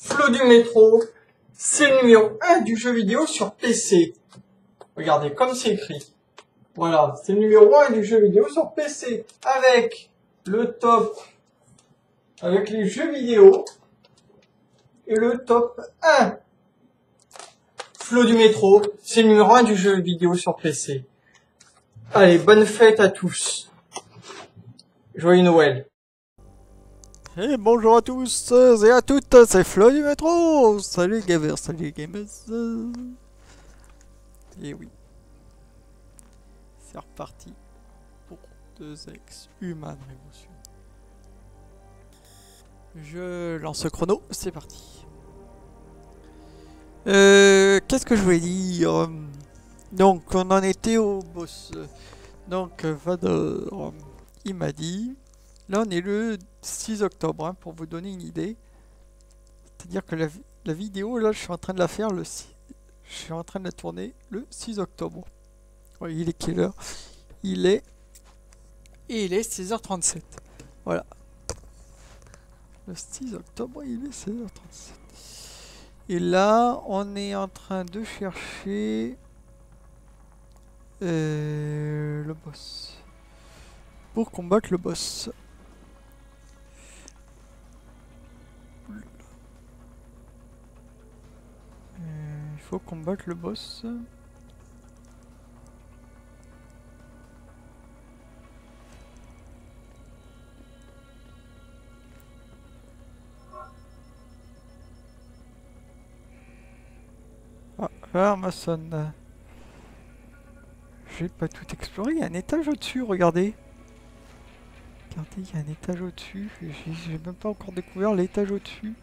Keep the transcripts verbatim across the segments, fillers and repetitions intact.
Flo du métro, c'est le numéro un du jeu vidéo sur P C. Regardez, comme c'est écrit. Voilà, c'est le numéro un du jeu vidéo sur P C. Avec le top, avec les jeux vidéo. Et le top un. Flo du métro, c'est le numéro un du jeu vidéo sur P C. Allez, bonne fête à tous. Joyeux Noël. Et bonjour à tous et à toutes, c'est Flo du métro. Salut gamers, salut gamers. Et oui, c'est reparti pour deux ex-human révolution. Je lance le chrono, c'est parti. Euh, qu'est-ce que je voulais dire? Donc on en était au boss. Donc Vador, il m'a dit... Là, on est le six octobre, hein, pour vous donner une idée. C'est-à-dire que la, la vidéo, là, je suis en train de la faire le six... Je suis en train de la tourner le six octobre. Ouais, il est quelle heure? Il est... Et il est seize heures trente-sept. Voilà. Le six octobre, il est seize heures trente-sept. Et là, on est en train de chercher... Euh, le boss. Pour combattre le boss. Il faut combattre le boss. Ah, là, Amazon. J'ai pas tout exploré. Il y a un étage au-dessus, regardez. Regardez, il y a un étage au-dessus. J'ai même pas encore découvert l'étage au-dessus.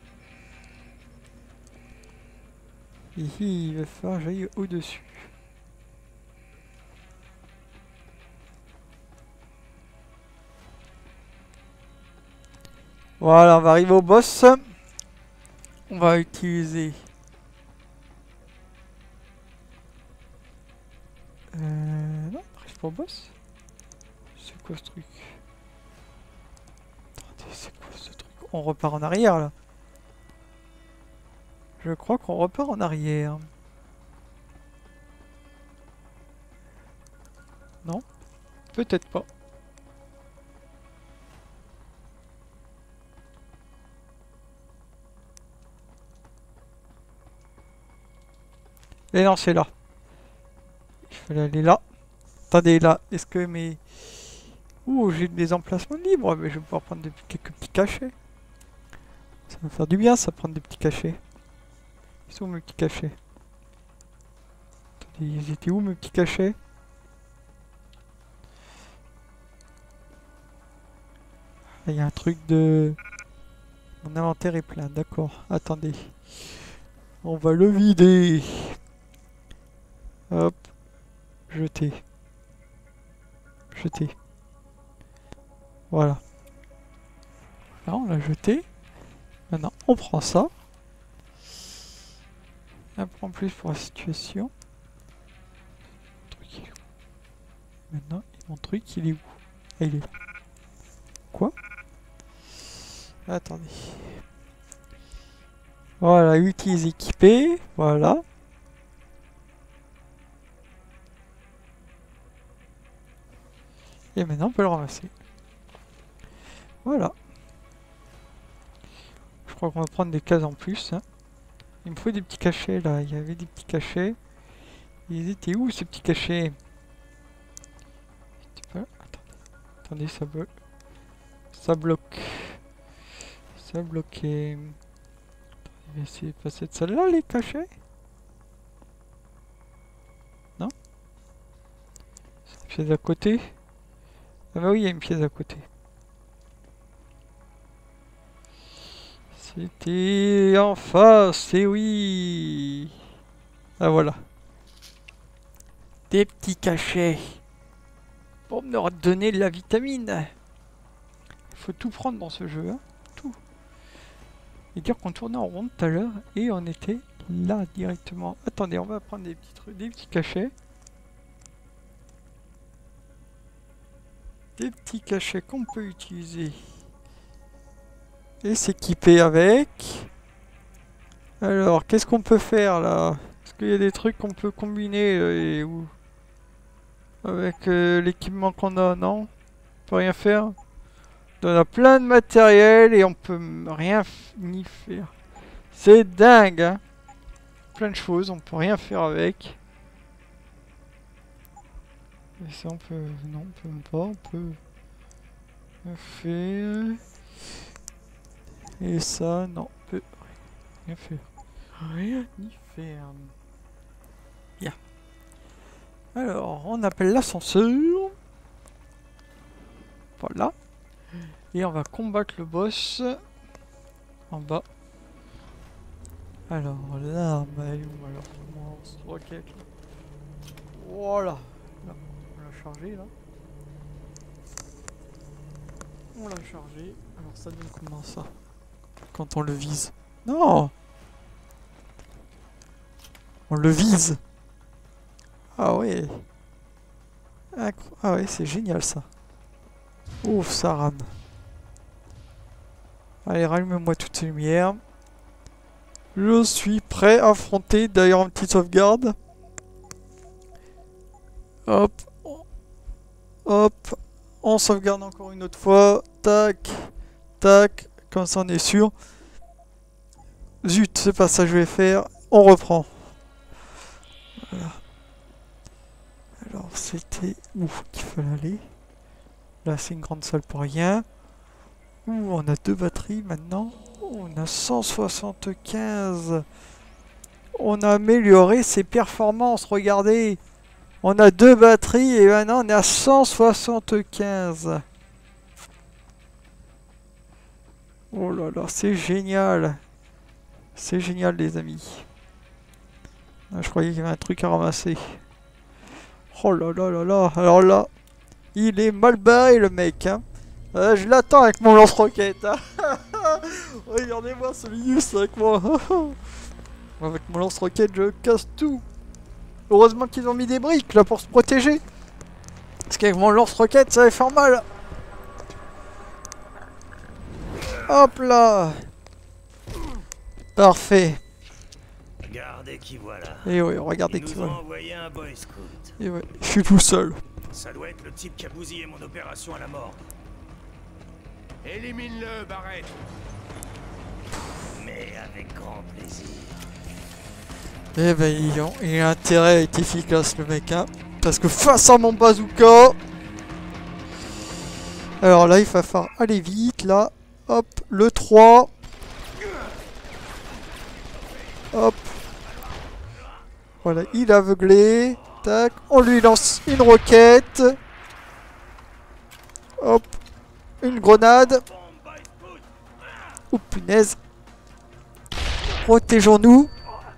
Il va falloir que j'aille au-dessus. Voilà, on va arriver au boss. On va utiliser... Euh... Non, on arrive pas au boss. C'est quoi ce truc? Attendez, c'est quoi ce truc? On repart en arrière, là. Je crois qu'on repart en arrière. Non? Peut-être pas. Et non, c'est là. Il fallait aller là. Attendez, là. Est-ce que mes... Ouh, j'ai des emplacements libres. Mais je vais pouvoir prendre des, quelques petits cachets. Ça va me faire du bien, ça, prendre des petits cachets. Ils sont où mes petits cachets? Attendez, ils étaient où mes petits cachets? Il y a un truc de... Mon inventaire est plein, d'accord. Attendez. On va le vider. Hop. Jeter. Jeter. Voilà. Là, on l'a jeté. Maintenant, on prend ça. Un point en plus pour la situation. Truc, il est où? Maintenant, mon truc, il est où? Ah, il est là. Quoi? Attendez. Voilà, utilise équipé. Voilà. Et maintenant, on peut le ramasser. Voilà. Je crois qu'on va prendre des cases en plus. Hein. Il me faut des petits cachets là. Il y avait des petits cachets. Ils étaient où ces petits cachets? Pas... Attendez. Attendez, ça bloque. Ça bloque. Ça bloqué. Je vais essayer de passer de celle-là, les cachets. Non? C'est une pièce à côté. Ah bah oui, il y a une pièce à côté. C'était en face, et oui. Ah voilà. Des petits cachets. Pour me redonner de la vitamine. Il faut tout prendre dans ce jeu, hein. Tout. Et dire qu'on tournait en rond tout à l'heure et on était là directement. Attendez, on va prendre des petits trucs, des petits cachets. Des petits cachets qu'on peut utiliser. Et s'équiper avec. Alors, qu'est-ce qu'on peut faire là? Est-ce qu'il y a des trucs qu'on peut combiner euh, et où? Avec euh, l'équipement qu'on a, non? On peut rien faire? On a plein de matériel et on peut rien ni faire. C'est dingue, hein? Plein de choses, on peut rien faire avec. Et ça, on peut... Non, on peut même pas, on peut... rien faire. Et ça, non, on peut rien faire. Rien ni faire. Bien. Alors, on appelle l'ascenseur. Voilà. Et on va combattre le boss en bas. Alors, l'arme, elle est où alors? Monstre roquette. Voilà. Là, on l'a chargé là. On l'a chargé. Alors, ça donne comment ça? Quand on le vise. Non! On le vise! Ah ouais! Incro- Ah ouais, c'est génial ça. Ouf, ça rame. Allez, rallume-moi toutes ces lumières. Je suis prêt à affronter. D'ailleurs, une petite sauvegarde. Hop. Hop. On sauvegarde encore une autre fois. Tac. Tac. Comme ça, on est sûr. Zut, c'est pas ça que je vais faire. On reprend. Voilà. Alors, c'était où qu'il fallait aller? Là, c'est une grande salle pour rien. Ouh, on a deux batteries maintenant. On a cent soixante-quinze. On a amélioré ses performances, regardez. On a deux batteries et maintenant on est à cent soixante-quinze. Oh là là, c'est génial. C'est génial les amis. Ah, je croyais qu'il y avait un truc à ramasser. Oh là là là là. Alors là, il est mal barré le mec. Hein. Euh, je l'attends avec mon lance-roquette. Hein. Regardez-moi ce minus avec moi. Avec mon lance-roquette, je casse tout. Heureusement qu'ils ont mis des briques là pour se protéger. Parce qu'avec mon lance-roquette, ça va faire mal. Hop là. Parfait. Regardez qui voilà. Et ouais, regardez Ils qui nous ont voilà. envoyé un boy scout. Et ouais, je suis tout seul. Ça doit être le type qui a bousillé mon opération à la mort. Élimine-le, Barrett. Mais avec grand plaisir. Eh ben, il a, il a intérêt à être efficace le mec, hein. Parce que face à mon bazooka. Alors là, il va falloir aller vite, là. Hop, le trois. Hop. Voilà, il est aveuglé. Tac, on lui lance une roquette. Hop, une grenade. Oh punaise. Protégeons-nous.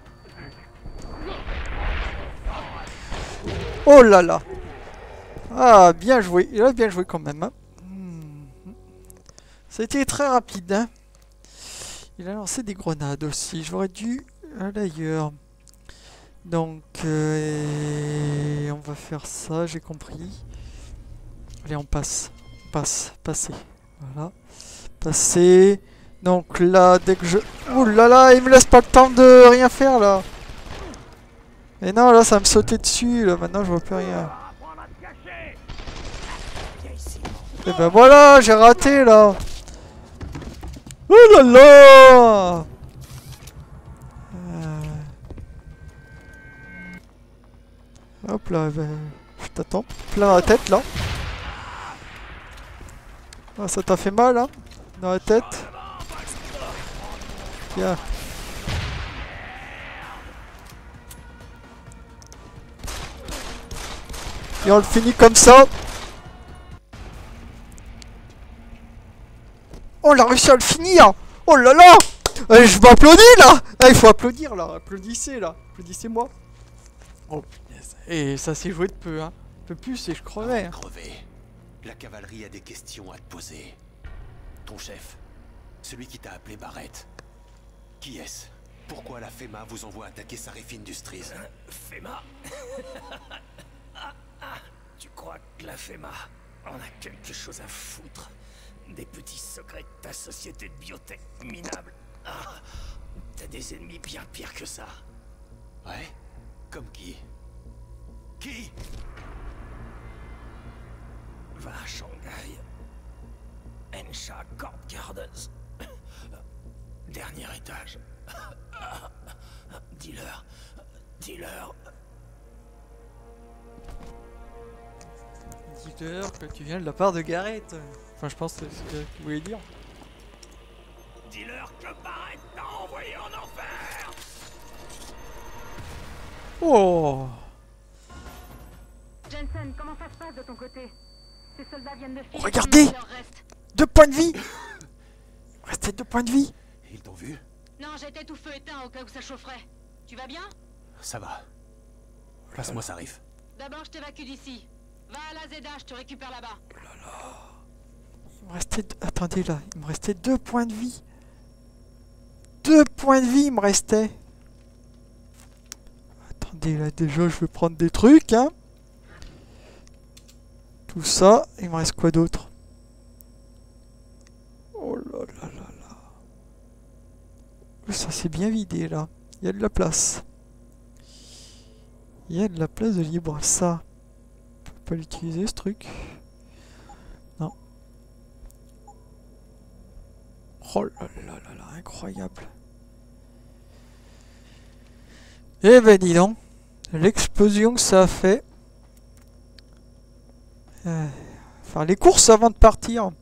Oh là là. Ah, bien joué. Il a bien joué quand même. Hein. Hmm. C'était très rapide. Hein. Il a lancé des grenades aussi. J'aurais dû aller ailleurs. Donc, euh, on va faire ça, j'ai compris. Allez, on passe. On passe. Passer. Voilà. Passer. Donc là, dès que je... Ouh là là, il me laisse pas le temps de rien faire, là. Mais non, là, ça va me sauter dessus, là. Maintenant, je vois plus rien. Et ben voilà, j'ai raté, là. Oh là là. Hop là, ben, je t'attends. Plein la tête là. Ah, ça t'a fait mal hein, dans la tête. Tiens. Et on le finit comme ça. On a réussi à le finir. Oh là là. Allez, je m'applaudis là. Ah, il faut applaudir là. Applaudissez là. Applaudissez-moi. Oh punaise. Et ça s'est joué de peu, hein. Un peu plus et je crevais. Hein. Crever. La cavalerie a des questions à te poser. Ton chef, celui qui t'a appelé Barrett. Qui est-ce? Pourquoi la FEMA vous envoie attaquer Sarif Industries? Euh, FEMA ah, ah, tu crois que la FEMA en a quelque chose à foutre? Des petits secrets de ta société de biotech minable? Ah, peut-être des ennemis bien pires que ça. Ouais? Comme qui? Qui? Va à Shanghai. Ensha Court Gardens. Dernier étage. Dealer. Dealer. Dealer, que tu viens de la part de Gareth. Enfin, je pense que c'est ce que tu voulais dire. Dealer que Barrett t'a envoyé en enfer. Oh! Jensen, comment ça se passe de ton côté? Ces soldats viennent de filer. Regardez! Il leur reste. Deux points de vie! Restez deux points de vie! Ils t'ont vu? Non, j'étais tout feu éteint au cas où ça chaufferait. Tu vas bien? Ça va. Passe-moi ça, Riff. D'abord, je t'évacue d'ici. Va à la Zeda, je te récupère là-bas. Il me restait... deux- Attendez là, il me restait deux points de vie. Deux points de vie, il me restait. Attendez là, déjà je vais prendre des trucs, hein. Tout ça, il me reste quoi d'autre? Oh là là là là. Ça c'est bien vidé là. Il y a de la place. Il y a de la place de libre. Ça, on peut pas l'utiliser ce truc. Non. Oh là là là là, incroyable. Eh ben dis donc, l'explosion que ça a fait. Euh, faire les courses avant de partir.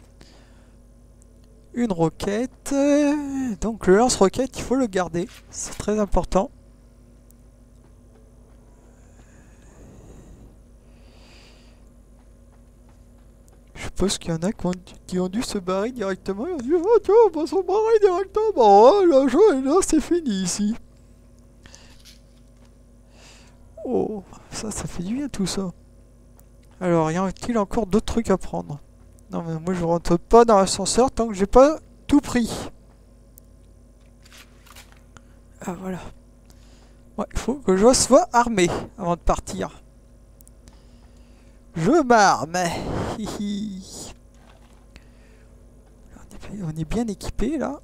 Une roquette. euh, Donc le lance-roquette, il faut le garder. C'est très important. Je suppose qu'il y en a qui ont, qui ont dû se barrer directement. Ils ont dit, oh tiens, on va se barrer directement. Oh, le jeu est là, c'est fini ici. Oh, ça, ça fait du bien tout ça. Alors, y a-t-il encore d'autres trucs à prendre? Non, mais moi je rentre pas dans l'ascenseur tant que j'ai pas tout pris. Ah, voilà. Ouais, il faut que je sois armé avant de partir. Je m'arme. Hihi. On est- on est bien équipé là.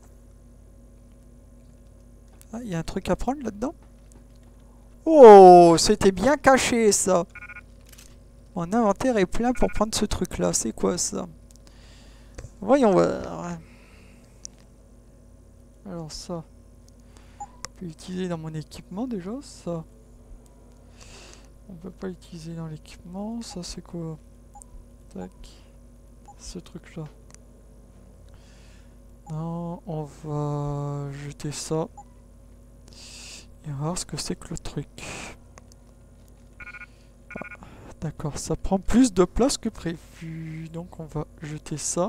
Ah, il y a un truc à prendre là-dedans. Oh, c'était bien caché ça. Mon inventaire est plein pour prendre ce truc là. C'est quoi ça? Voyons voir. Alors ça. Je peux l'utiliser dans mon équipement déjà. Ça. On peut pas l'utiliser dans l'équipement. Ça c'est quoi? Tac. Ce truc là. Non, on va jeter ça. Et voir ce que c'est que le truc. Ah, d'accord, ça prend plus de place que prévu. Donc on va jeter ça.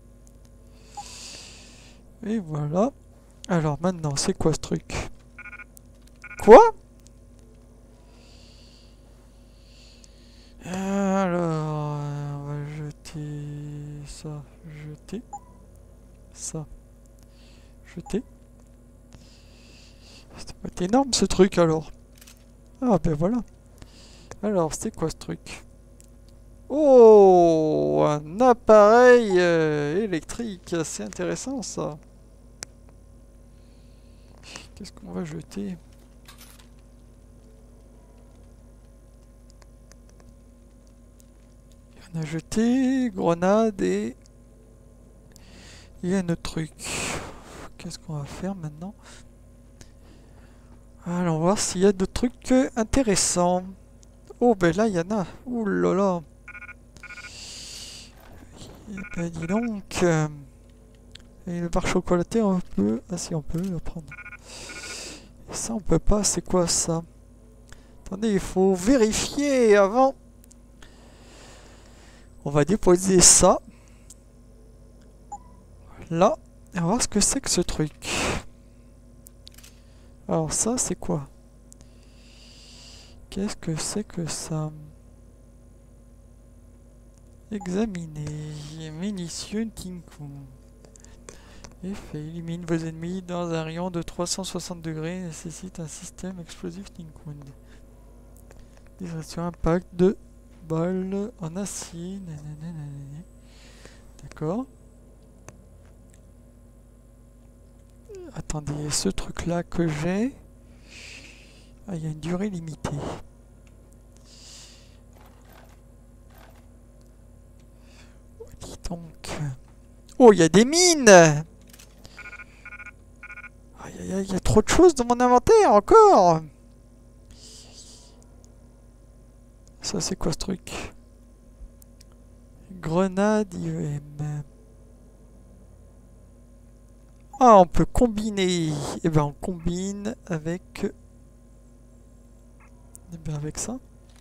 Et voilà. Alors maintenant, c'est quoi ce truc? Quoi? Alors, on va jeter ça. Jeter. Ça. Jeter. Ça va être énorme ce truc alors. Ah ben voilà. Alors c'est quoi ce truc? Oh, un appareil euh, électrique. C'est intéressant ça. Qu'est-ce qu'on va jeter? On a jeté grenade et il y a un autre truc. Qu'est-ce qu'on va faire maintenant? Allons voir s'il y a d'autres trucs euh, intéressants. Oh ben là il y en a. Ouh là là. Et ben dis donc. Euh, et le bar chocolaté on peut. Ah si on peut le prendre. Et ça on peut pas. C'est quoi ça? Attendez, il faut vérifier avant. On va déposer ça. Là. Et on va voir ce que c'est que ce truc. Alors ça c'est quoi? Qu'est-ce que c'est que ça? Examiner. Munitions Tinkou. Effet. Élimine vos ennemis dans un rayon de trois cent soixante degrés. Nécessite un système explosif Tinkoun. Discrétion impact de balles en acier. D'accord. Attendez, ce truc-là que j'ai... Ah, il y a une durée limitée. Dis donc... Oh, il y a des mines! Aïe, aïe, aïe, il y a trop de choses dans mon inventaire, encore! Ça, c'est quoi ce truc? Grenade I E M. Ah, on peut combiner. Eh ben, on combine avec... Eh ben, avec ça.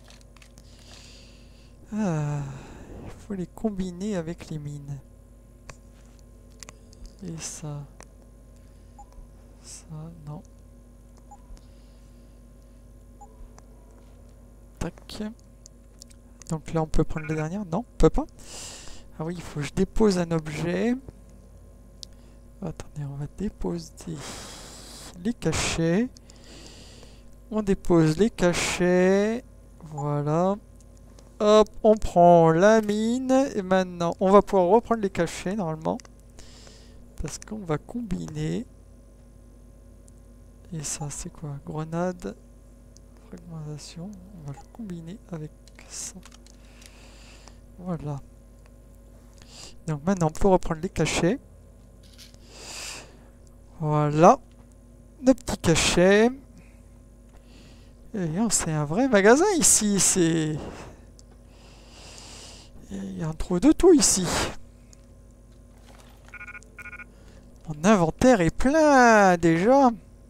Ah, il faut les combiner avec les mines. Et ça. Ça, non. Tac. Donc là, on peut prendre la dernière. Non, on peut pas. Ah oui, il faut que je dépose un objet. Attendez, on va déposer les cachets. On dépose les cachets. Voilà. Hop, on prend la mine. Et maintenant, on va pouvoir reprendre les cachets, normalement. Parce qu'on va combiner. Et ça, c'est quoi? Grenade. Fragmentation. On va le combiner avec ça. Voilà. Donc maintenant, on peut reprendre les cachets. Voilà. Nos petits cachets. Et c'est un vrai magasin ici. C'est... Il y a un trou de tout ici. Mon inventaire est plein déjà.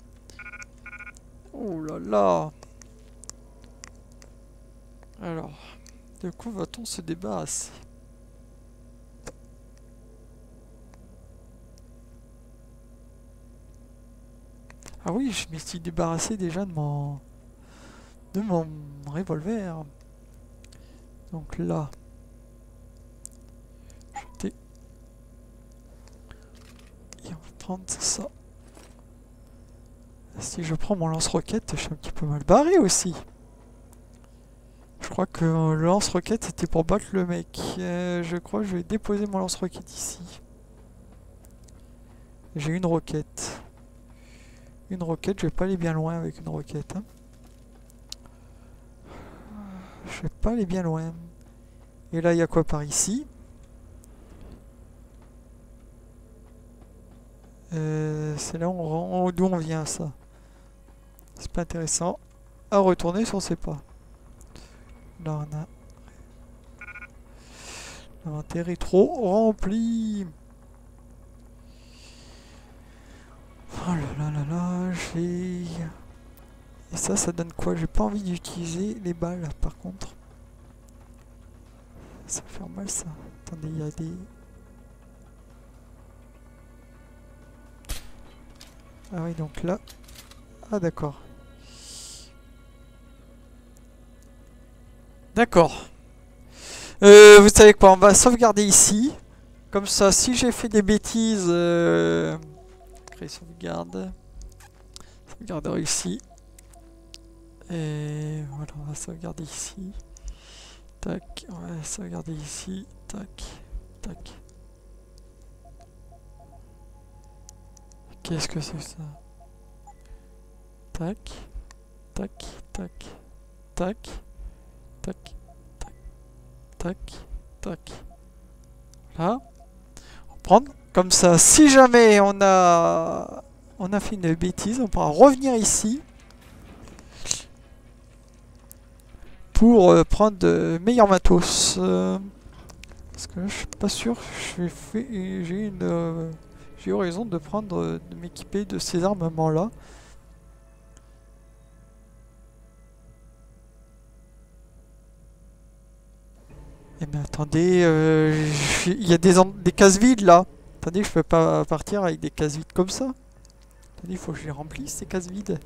Oh là là. Alors, de quoi va-t-on se débarrasser? Ah oui, je me suis débarrassé déjà de mon... de mon revolver. Donc là... jeter. Et on va prendre ça. Si je prends mon lance-roquette, je suis un petit peu mal barré aussi. Je crois que le lance-roquette c'était pour battre le mec. Euh, je crois que je vais déposer mon lance-roquette ici. J'ai une roquette. Une roquette, je vais pas aller bien loin avec une roquette. Hein. Je vais pas aller bien loin. Et là, il y a quoi par ici? euh, C'est là où on, d'où on vient, ça. C'est pas intéressant. À retourner si on sait pas. Là, on a... l'inventaire est trop rempli. Oh là là là là, j'ai... Et ça, ça donne quoi? J'ai pas envie d'utiliser les balles, par contre. Ça va faire mal, ça. Attendez, il y a des... Ah oui, donc là... Ah d'accord. D'accord. Euh, vous savez quoi? On va sauvegarder ici. Comme ça, si j'ai fait des bêtises... Euh... Créer sauvegarde. Sauvegarder ici. Et voilà, on va sauvegarder ici. Tac, on va sauvegarder ici. Tac, tac. Qu'est-ce que c'est ça? Tac, tac, tac, tac, tac, tac, tac, tac. Là. On va prendre comme ça. Si jamais on a on a fait une bêtise, on pourra revenir ici pour euh, prendre de meilleurs matos. Euh, parce que là, je suis pas sûr. J'ai une euh, j'ai eu raison de prendre de m'équiper de ces armements là. Eh bien attendez, euh, il y a des, des cases vides là. Attendez, je peux pas partir avec des cases vides comme ça. Attendez, il faut que je les remplisse ces cases vides.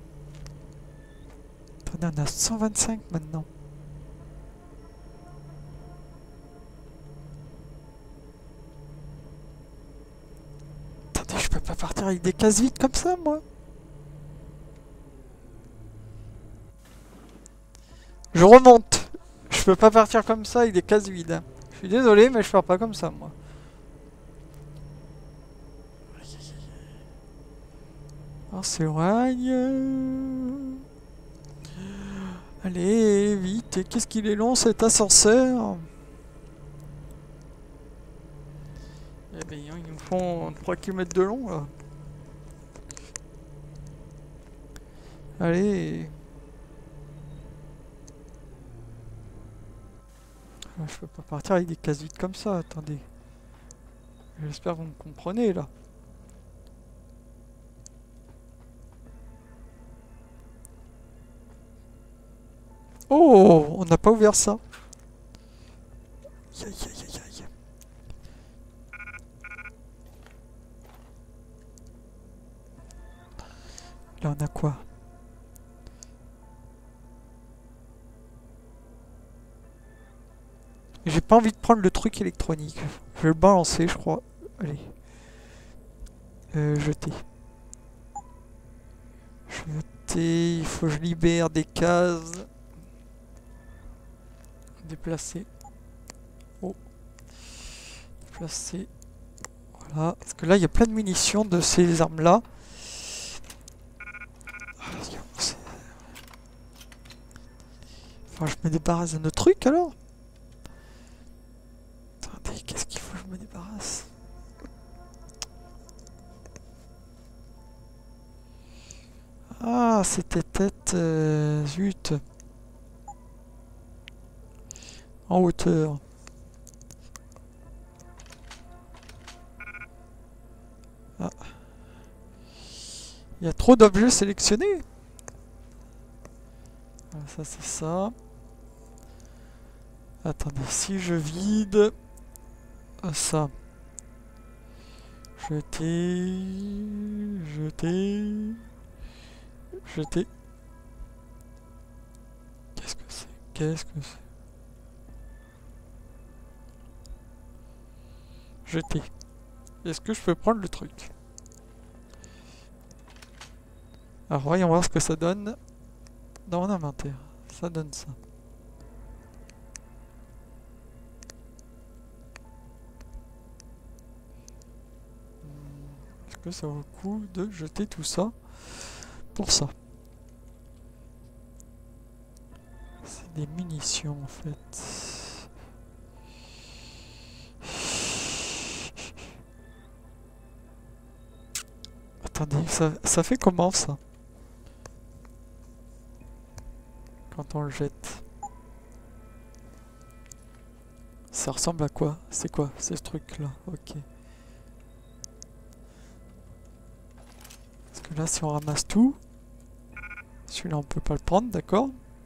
Attendez, on a cent vingt-cinq maintenant. Attendez, je peux pas partir avec des cases vides comme ça, moi. Je remonte. Je peux pas partir comme ça avec des cases vides. Je suis désolé, mais je pars pas comme ça, moi. On s'éloigne. Allez, vite. Qu'est-ce qu'il est long cet ascenseur? Eh bien, ils nous font trois kilomètres de long là. Allez. Ah, je peux pas partir avec des cases vides comme ça, attendez. J'espère que vous me comprenez là. Oh, on n'a pas ouvert ça. Aïe, aïe, aïe, aïe. Là, on a quoi? J'ai pas envie de prendre le truc électronique. Je vais le balancer, je crois. Allez. Euh, jeter. Jeter. Il faut que je libère des cases. Déplacer. Oh. Déplacer. Voilà. Parce que là, il y a plein de munitions de ces armes-là. Enfin, je me débarrasse de notre truc alors. Attendez, qu'est-ce qu'il faut que je me débarrasse? Ah, c'était peut-être... Euh, zut. En hauteur. Ah. Il y a trop d'objets sélectionnés. Ah, ça, c'est ça. Attendez, si je vide... Ah, ça. Jeter... Jeter... Jeter... Qu'est-ce que c'est? Qu'est-ce que c'est? Jeter. Est-ce que je peux prendre le truc? Alors, voyons voir ce que ça donne dans mon inventaire. Ça donne ça. Est-ce que ça vaut le coup de jeter tout ça pour ça? C'est des munitions en fait. Attendez, ça, ça fait comment ça? Quand on le jette. Ça ressemble à quoi? C'est quoi? C'est ce truc là, ok. Parce que là si on ramasse tout, celui-là on peut pas le prendre, d'accord?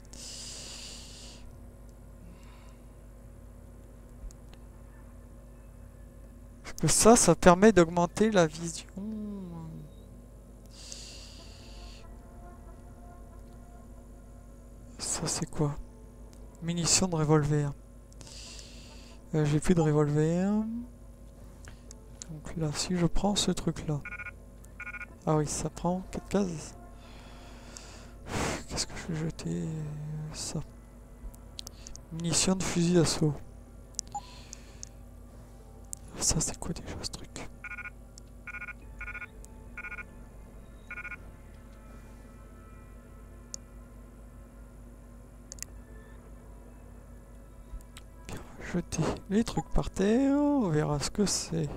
Parce que ça, ça permet d'augmenter la vision. Ça c'est quoi? Munitions de revolver. Euh, J'ai plus de revolver. Donc là, si je prends ce truc là. Ah oui, ça prend quatre cases. Qu'est-ce que je vais jeter? Ça. Munitions de fusil d'assaut. Ça c'est quoi déjà ce truc? Jeter les trucs par terre, on verra ce que c'est.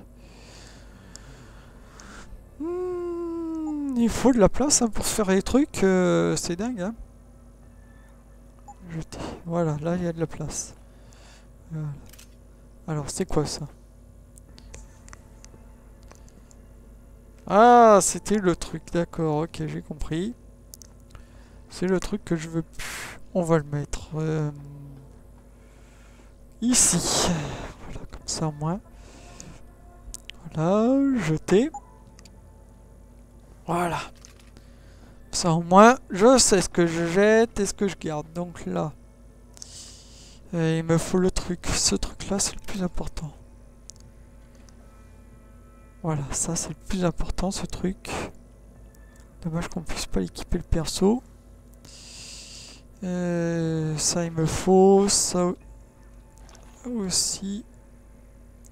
Hmm, il faut de la place hein, pour se faire les trucs, euh, c'est dingue. Hein. Jeter, voilà, là il y a de la place. Voilà. Alors c'est quoi ça? Ah, c'était le truc, d'accord, ok, j'ai compris. C'est le truc que je veux plus. On va le mettre... Euh Ici, voilà, comme ça au moins. Voilà, jeter. Voilà. Ça au moins, je sais ce que je jette et ce que je garde. Donc là, et il me faut le truc. Ce truc-là, c'est le plus important. Voilà, ça c'est le plus important, ce truc. Dommage qu'on puisse pas équiper le perso. Euh, ça, il me faut ça. Aussi,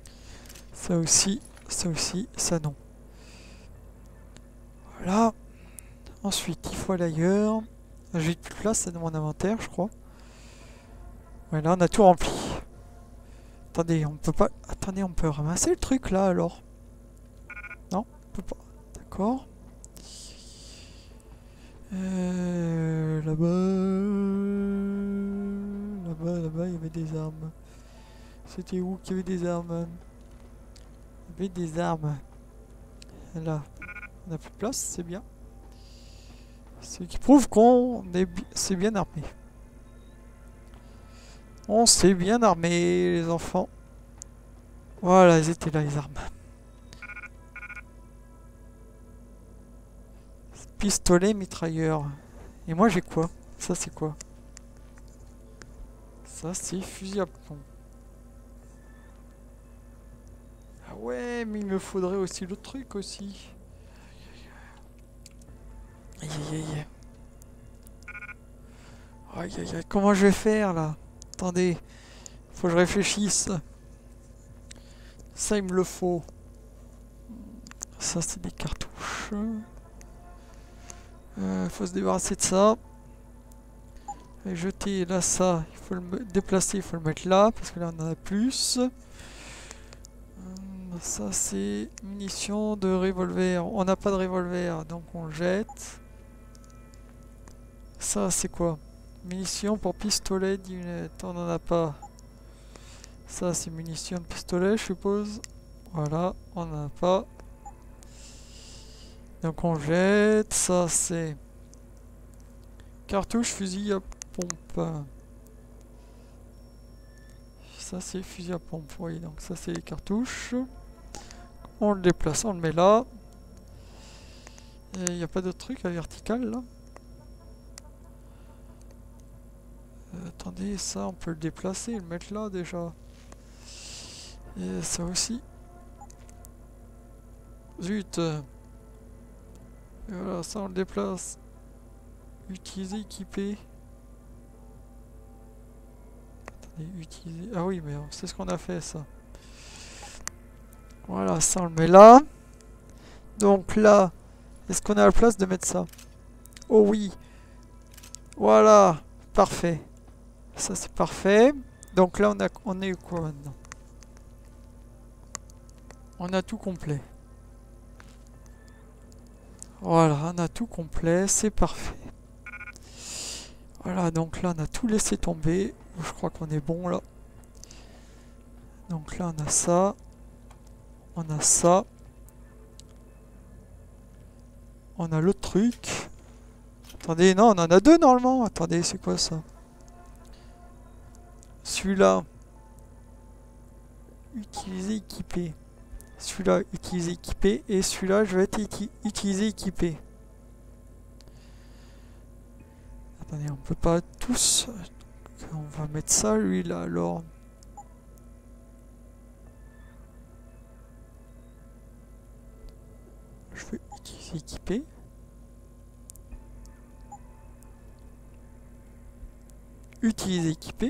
ça aussi, ça aussi, ça non. Voilà. Ensuite, il faut aller ailleurs. J'ai plus de place, c'est dans mon inventaire, je crois. Ouais, là, on a tout rempli. Attendez, on peut pas... Attendez, on peut ramasser le truc, là, alors. Non, on peut pas. D'accord. Euh, là-bas... Là-bas, là-bas, il y avait des armes. C'était où qu'il y avait des armes? Il y avait des armes. Là, on a plus de place, c'est bien. Ce qui prouve qu'on est bi- c'est bien armé. On s'est bien armé, les enfants. Voilà, ils étaient là, les armes. Pistolet, mitrailleur. Et moi, j'ai quoi? Ça, c'est quoi? Ça, c'est fusil à pompe. Ah ouais, mais il me faudrait aussi l'autre truc aussi. Aïe aïe aïe. Aïe aïe aïe, comment je vais faire là? Attendez, faut que je réfléchisse. Ça, il me le faut. Ça, c'est des cartouches. Euh, faut se débarrasser de ça. Et jeter là, ça, il faut le me- déplacer, il faut le mettre là, parce que là, on en a plus. Hum, Ça, c'est munitions de revolver. On n'a pas de revolver, donc on le jette. Ça, c'est quoi? Munitions pour pistolet, dix lunettes. On n'en a pas. Ça, c'est munitions de pistolet, je suppose. Voilà, on n'en a pas. Donc on jette. Ça, c'est cartouche, fusil à pompe. Ça, c'est fusil à pompe. Oui, donc ça, c'est les cartouches. On le déplace, on le met là. Et il n'y a pas d'autre truc à vertical là. Euh, attendez, ça on peut le déplacer et le mettre là déjà. Et ça aussi. Zut. Et voilà, ça on le déplace. Utiliser, équiper. Attendez, utiliser. Ah oui, mais c'est ce qu'on a fait ça. Voilà, ça on le met là. Donc là, est-ce qu'on a la place de mettre ça? Oh oui. Voilà, parfait. Ça c'est parfait. Donc là on a on est quoi maintenant? On a tout complet. Voilà, on a tout complet, c'est parfait. Voilà, donc là on a tout laissé tomber. Je crois qu'on est bon là. Donc là on a ça. On a ça. On a l'autre truc. Attendez, non, on en a deux normalement. Attendez, c'est quoi ça? Celui-là. Utiliser, équiper. Celui-là, utiliser, équiper. Et celui-là, je vais être utiliser, équiper. Attendez, on peut pas tous. On va mettre ça, lui, là, alors. Je vais utiliser, équiper. Utiliser, équiper.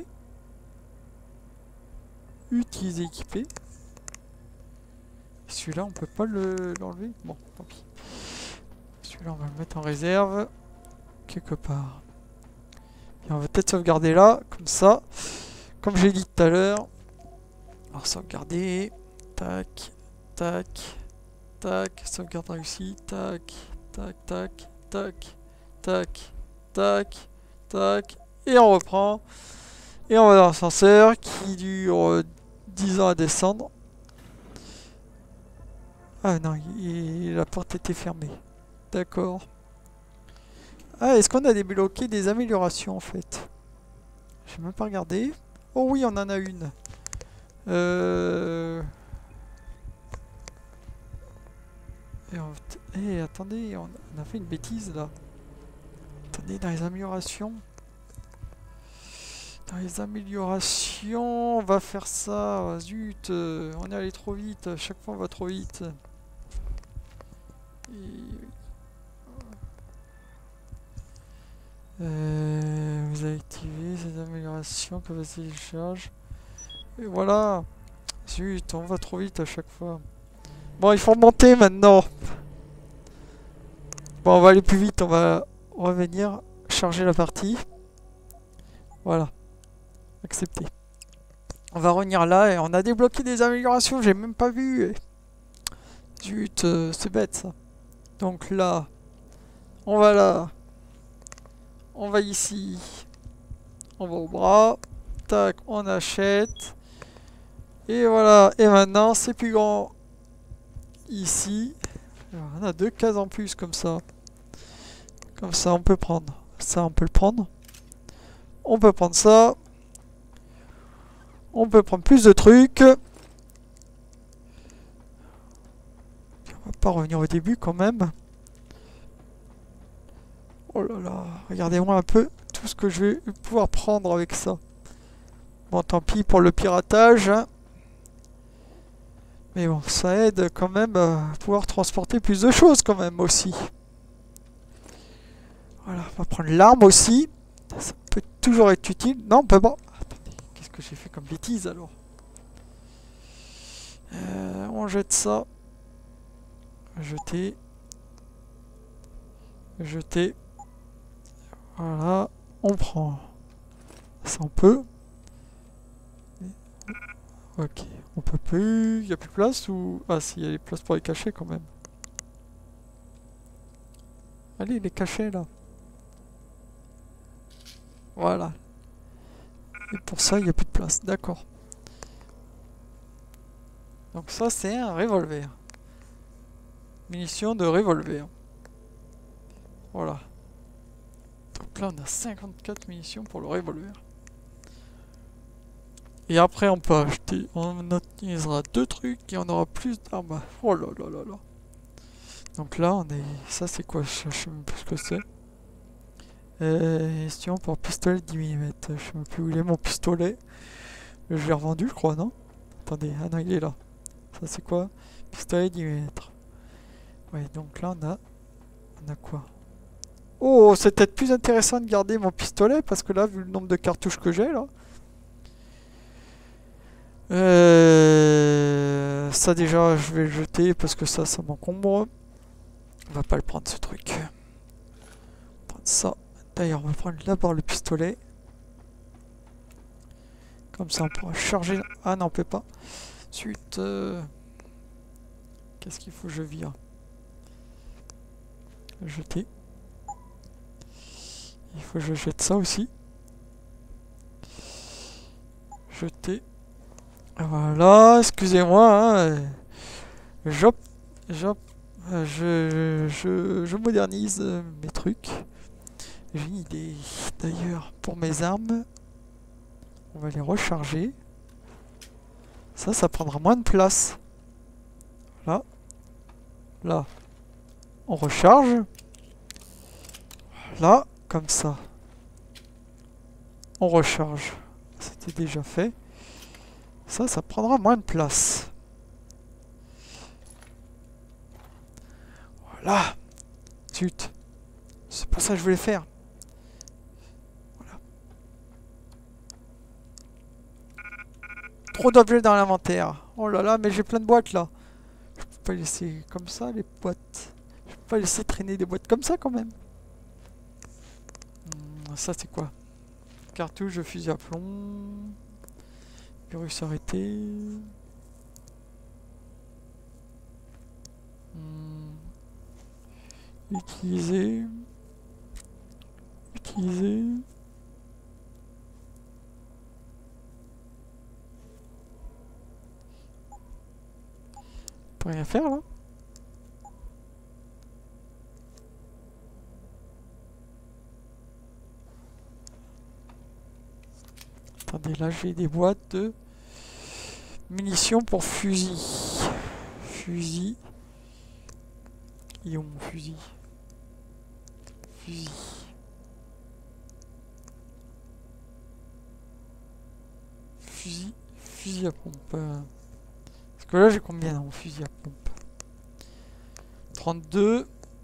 Utiliser, équiper. Celui-là, on peut pas le l'enlever. Bon, tant pis. Celui-là, on va le mettre en réserve. Quelque part. Et on va peut-être sauvegarder là, comme ça. Comme j'ai dit tout à l'heure. Alors, sauvegarder. Tac, tac, tac. Sauvegarde réussie. Tac, tac, tac, tac, tac, tac, tac. Et on reprend. Et on va dans l'ascenseur qui dure euh, dix ans à descendre. Ah non, il, la porte était fermée. D'accord. Ah, est-ce qu'on a débloqué des améliorations en fait? J'ai même pas regardé. Oh oui, on en a une. Euh... Et on... Eh, attendez, on... on a fait une bêtise là. Attendez, dans les améliorations. Dans les améliorations, on va faire ça. Oh, zut, euh, on est allé trop vite. À chaque fois, on va trop vite. Et... Euh, vous avez activé ces améliorations que vous télécharge. Et voilà. Zut, on va trop vite à chaque fois. Bon, il faut remonter maintenant. Bon, on va aller plus vite, on va revenir, charger la partie. Voilà. Accepter. On va revenir là et on a débloqué des améliorations, j'ai même pas vu. Zut, euh, c'est bête ça. Donc là, on va là. On va ici. On va au bras. Tac, on achète. Et voilà. Et maintenant, c'est plus grand. Ici. On a deux cases en plus comme ça. Comme ça, on peut prendre. Ça, on peut le prendre. On peut prendre ça. On peut prendre plus de trucs. On va pas revenir au début quand même. Oh là là, regardez-moi un peu tout ce que je vais pouvoir prendre avec ça. Bon, tant pis pour le piratage. Hein. Mais bon, ça aide quand même à pouvoir transporter plus de choses quand même aussi. Voilà, on va prendre l'arme aussi. Ça peut toujours être utile. Non, on peut pas. Attendez, qu'est-ce que j'ai fait comme bêtise alors? euh, On jette ça. Jeter. Jeter. Voilà, on prend. Ça on peut. Ok, on peut plus. Il n'y a plus de place ou... Ah si, il y a des places pour les cacher quand même. Allez, les cachets là. Voilà. Et pour ça, il n'y a plus de place. D'accord. Donc ça, c'est un revolver. Munitions de revolver. Voilà. Donc là, on a cinquante-quatre munitions pour le revolver. Et après, on peut acheter... On utilisera deux trucs et on aura plus d'armes. Oh là là là là. Donc là, on est... Ça, c'est quoi? Je sais même plus ce que c'est. Euh, question pour pistolet dix millimètres. Je sais même plus où il est mon pistolet. Je l'ai revendu, je crois, non? Attendez, ah non, il est là. Ça, c'est quoi? Pistolet dix millimètres. Ouais, donc là, on a... On a quoi? Oh, c'est peut-être plus intéressant de garder mon pistolet, parce que là, vu le nombre de cartouches que j'ai, là... Euh... Ça, déjà, je vais le jeter, parce que ça, ça m'encombre. On va pas le prendre, ce truc. On va prendre ça. D'ailleurs, on va prendre d'abord le pistolet. Comme ça, on pourra charger... Ah non, on peut pas. Ensuite... Euh... Qu'est-ce qu'il faut que je vire? Jeter. Il faut que je jette ça aussi. Jeter. Voilà, excusez-moi. Hein. Je, je, je, je, je modernise mes trucs. J'ai une idée. D'ailleurs, pour mes armes, on va les recharger. Ça, ça prendra moins de place. Là. Là. On recharge. Là, comme ça. On recharge. C'était déjà fait. Ça, ça prendra moins de place. Voilà. Zut. C'est pas ça que je voulais faire. Voilà. Trop d'objets dans l'inventaire. Oh là là, mais j'ai plein de boîtes là. Je peux pas laisser comme ça les boîtes. Je peux pas laisser traîner des boîtes comme ça quand même. Hum, ça c'est quoi? Cartouche de fusil à plomb. Virus arrêté. Hum. Utiliser. Utiliser. On peut rien faire là. Attendez, là j'ai des boîtes de munitions pour fusil. Fusil. Il est où mon fusil? Fusil. Fusil. Fusil à pompe. Parce que là j'ai combien dans mon fusil à pompe? trente-deux.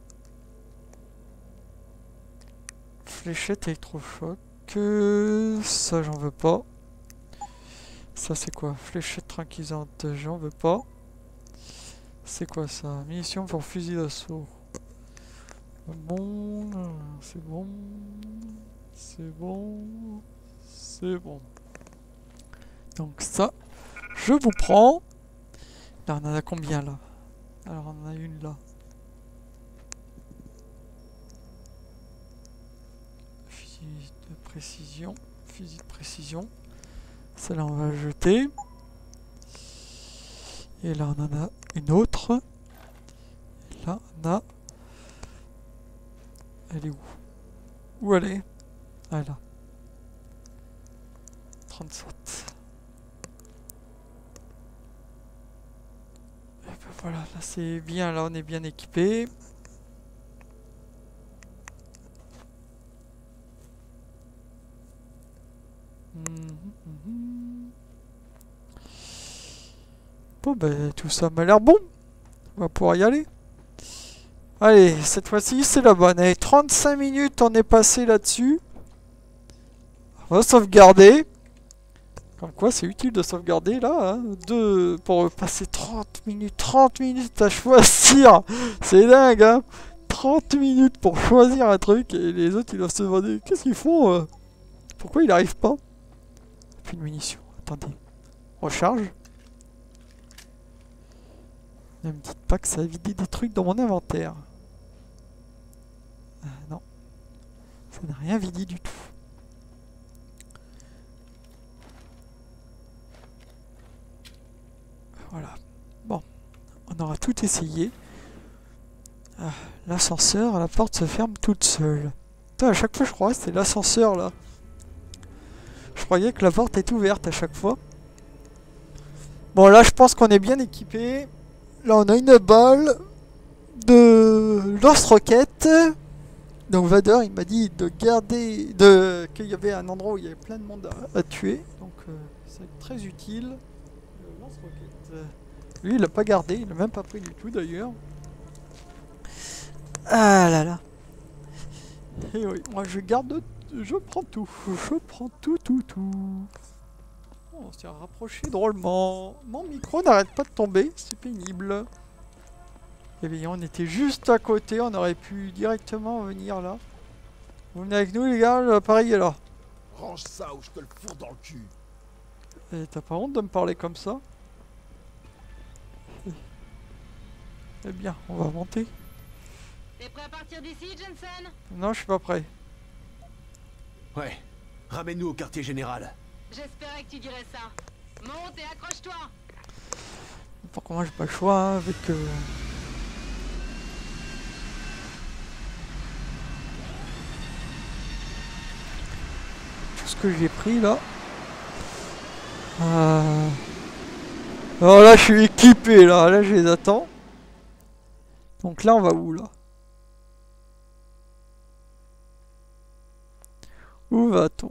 Fléchette électrochoc. Que ça j'en veux pas. Ça c'est quoi? Fléchette tranquillisante, j'en veux pas. C'est quoi ça? Munitions pour fusil d'assaut. Bon, c'est bon, c'est bon, c'est bon. Donc ça, je vous prends. Là, on en a combien là? Alors, on en a une là. Fusil de précision, fusil de précision. Celle-là, on va la jeter. Et là, on en a une autre. Et là, on a... Elle est où? Où elle est? Ah, là. trente-sept. Et ben voilà, là c'est bien, là on est bien équipé. Bon ben tout ça m'a l'air bon. On va pouvoir y aller. Allez, cette fois-ci c'est la bonne. Allez, trente-cinq minutes on est passé là-dessus. On va sauvegarder. Comme quoi c'est utile de sauvegarder là. Hein, de, pour passer trente minutes. trente minutes à choisir. C'est dingue hein. trente minutes pour choisir un truc. Et les autres ils doivent se demander qu'est-ce qu'ils font euh, pourquoi il n'arrive pas. Plus de munitions. Attendez. Recharge. Ne me dites pas que ça a vidé des trucs dans mon inventaire. Ah, non. Ça n'a rien vidé du tout. Voilà. Bon. On aura tout essayé. Ah, l'ascenseur, la porte se ferme toute seule. Putain, à chaque fois je crois que c'était l'ascenseur là. Je croyais que la porte est ouverte à chaque fois. Bon là je pense qu'on est bien équipé. Là on a une balle de lance-roquette. Donc Vader il m'a dit de garder, de qu'il y avait un endroit où il y avait plein de monde à, à tuer. Donc euh, c'est très utile. Le lance-roquette. Euh, lui il l'a pas gardé, il l'a même pas pris du tout d'ailleurs. Ah là là. Et oui, moi je garde, je prends tout, je prends tout, tout, tout. On s'est rapproché drôlement. Mon micro n'arrête pas de tomber, c'est pénible. Et bien, on était juste à côté, on aurait pu directement venir là. Vous venez avec nous les gars, l'appareil est là. Range ça ou je te le fourre dans le cul. Et t'as pas honte de me parler comme ça? Eh bien, on va monter. T'es prêt à partir d'ici, Jensen? Non, je suis pas prêt. Ouais. Ramène-nous au quartier général. J'espérais que tu dirais ça. Monte et accroche-toi. Pourquoi moi j'ai pas le choix hein, avec... Euh... tout ce que j'ai pris là. Euh... Alors là je suis équipé là, là je les attends. Donc là on va où là? Où va-t-on?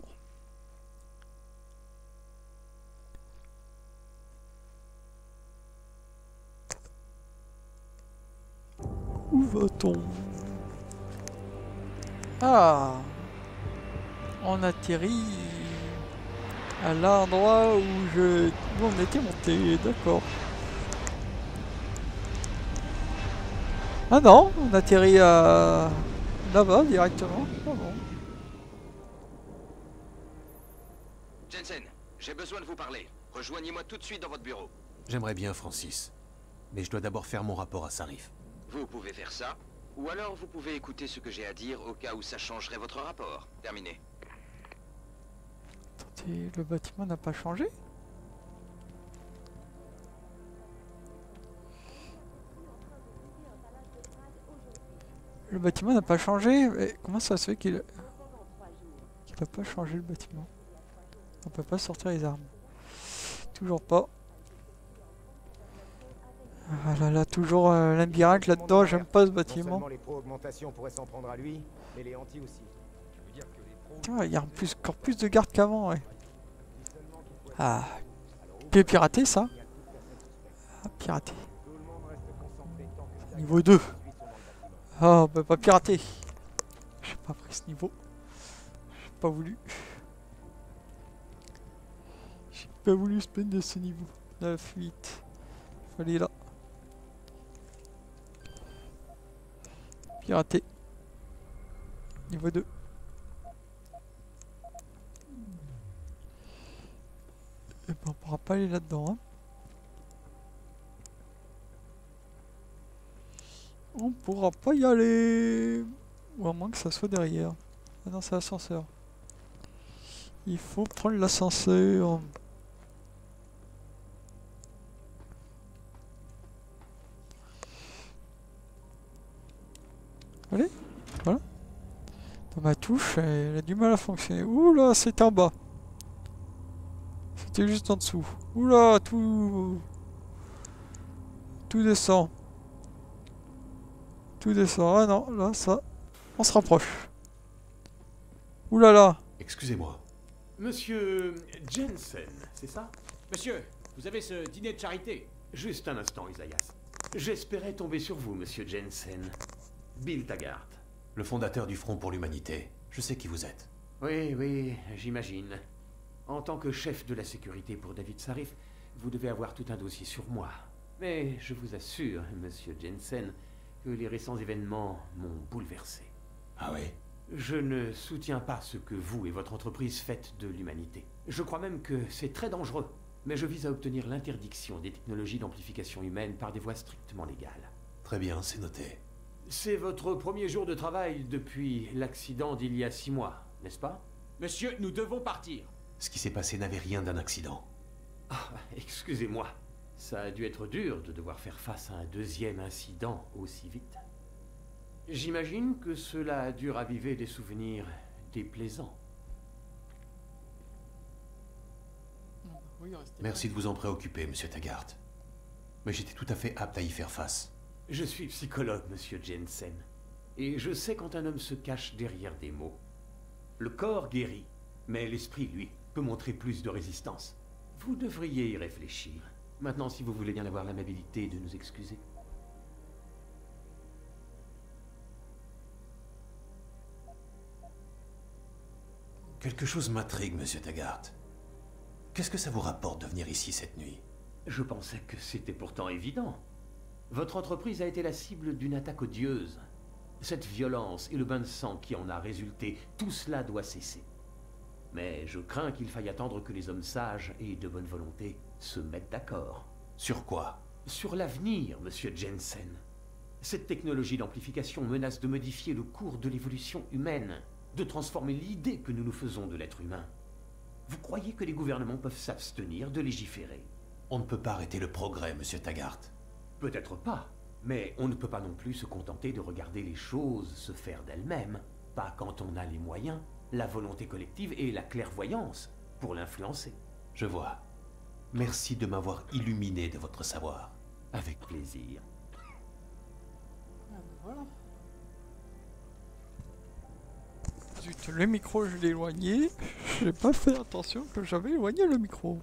Où va-t-on? Ah, on atterrit à l'endroit où je, où on était monté, d'accord. Ah non, on atterrit à là-bas directement. Ah bon. Jensen, j'ai besoin de vous parler. Rejoignez-moi tout de suite dans votre bureau. J'aimerais bien, Francis. Mais je dois d'abord faire mon rapport à Sarif. Vous pouvez faire ça, ou alors vous pouvez écouter ce que j'ai à dire au cas où ça changerait votre rapport. Terminé. Attendez, le bâtiment n'a pas changé? Le bâtiment n'a pas changé? Mais comment ça se fait qu'il qu'il n'a pas changé le bâtiment? On peut pas sortir les armes. Toujours pas. Ah là là, toujours euh, labyrinthe là-dedans, j'aime pas ce bâtiment. Tiens, il y a en plus, encore plus de gardes qu'avant, ouais. Ah, puis pirater ça. Ah, pirater. Niveau deux. Ah, on peut pas pirater. J'ai pas pris ce niveau. J'ai pas voulu. J'ai pas voulu se peine de ce niveau. neuf, huit. Fallait là. Pirater. Niveau deux. Et ben, on pourra pas aller là-dedans. Hein. On pourra pas y aller. Ou à moins que ça soit derrière. Ah non, c'est l'ascenseur. Il faut prendre l'ascenseur. Allez, voilà. Dans ma touche, elle a du mal à fonctionner. Oula, c'est en bas. C'était juste en dessous. Oula, tout... Tout descend. Tout descend. Ah non, là, ça... On se rapproche. Oula là. Excusez-moi. Monsieur Jensen, c'est ça? Monsieur, vous avez ce dîner de charité. Juste un instant, Isaias. J'espérais tomber sur vous, monsieur Jensen. Bill Taggart. Le fondateur du Front pour l'Humanité. Je sais qui vous êtes. Oui, oui, j'imagine. En tant que chef de la sécurité pour David Sarif, vous devez avoir tout un dossier sur moi. Mais je vous assure, monsieur Jensen, que les récents événements m'ont bouleversé. Ah oui? Je ne soutiens pas ce que vous et votre entreprise faites de l'humanité. Je crois même que c'est très dangereux. Mais je vise à obtenir l'interdiction des technologies d'amplification humaine par des voies strictement légales. Très bien, c'est noté. C'est votre premier jour de travail depuis l'accident d'il y a six mois, n'est-ce pas? Monsieur, nous devons partir. Ce qui s'est passé n'avait rien d'un accident. Ah, excusez-moi. Ça a dû être dur de devoir faire face à un deuxième incident aussi vite. J'imagine que cela a dû raviver des souvenirs déplaisants. Merci de vous en préoccuper, monsieur Taggart. Mais j'étais tout à fait apte à y faire face. Je suis psychologue, monsieur Jensen. Et je sais quand un homme se cache derrière des mots. Le corps guérit, mais l'esprit, lui, peut montrer plus de résistance. Vous devriez y réfléchir. Maintenant, si vous voulez bien avoir l'amabilité de nous excuser. Quelque chose m'intrigue, monsieur Taggart. Qu'est-ce que ça vous rapporte de venir ici cette nuit? Je pensais que c'était pourtant évident. Votre entreprise a été la cible d'une attaque odieuse. Cette violence et le bain de sang qui en a résulté, tout cela doit cesser. Mais je crains qu'il faille attendre que les hommes sages et de bonne volonté se mettent d'accord. Sur quoi? Sur l'avenir, monsieur Jensen. Cette technologie d'amplification menace de modifier le cours de l'évolution humaine, de transformer l'idée que nous nous faisons de l'être humain. Vous croyez que les gouvernements peuvent s'abstenir de légiférer? On ne peut pas arrêter le progrès, monsieur Taggart. Peut-être pas, mais on ne peut pas non plus se contenter de regarder les choses se faire d'elles-mêmes. Pas quand on a les moyens, la volonté collective et la clairvoyance pour l'influencer. Je vois. Merci de m'avoir illuminé de votre savoir. Avec plaisir. Ah ben voilà. Zut, le micro je l'ai éloigné. J'ai pas fait attention que j'avais éloigné le micro.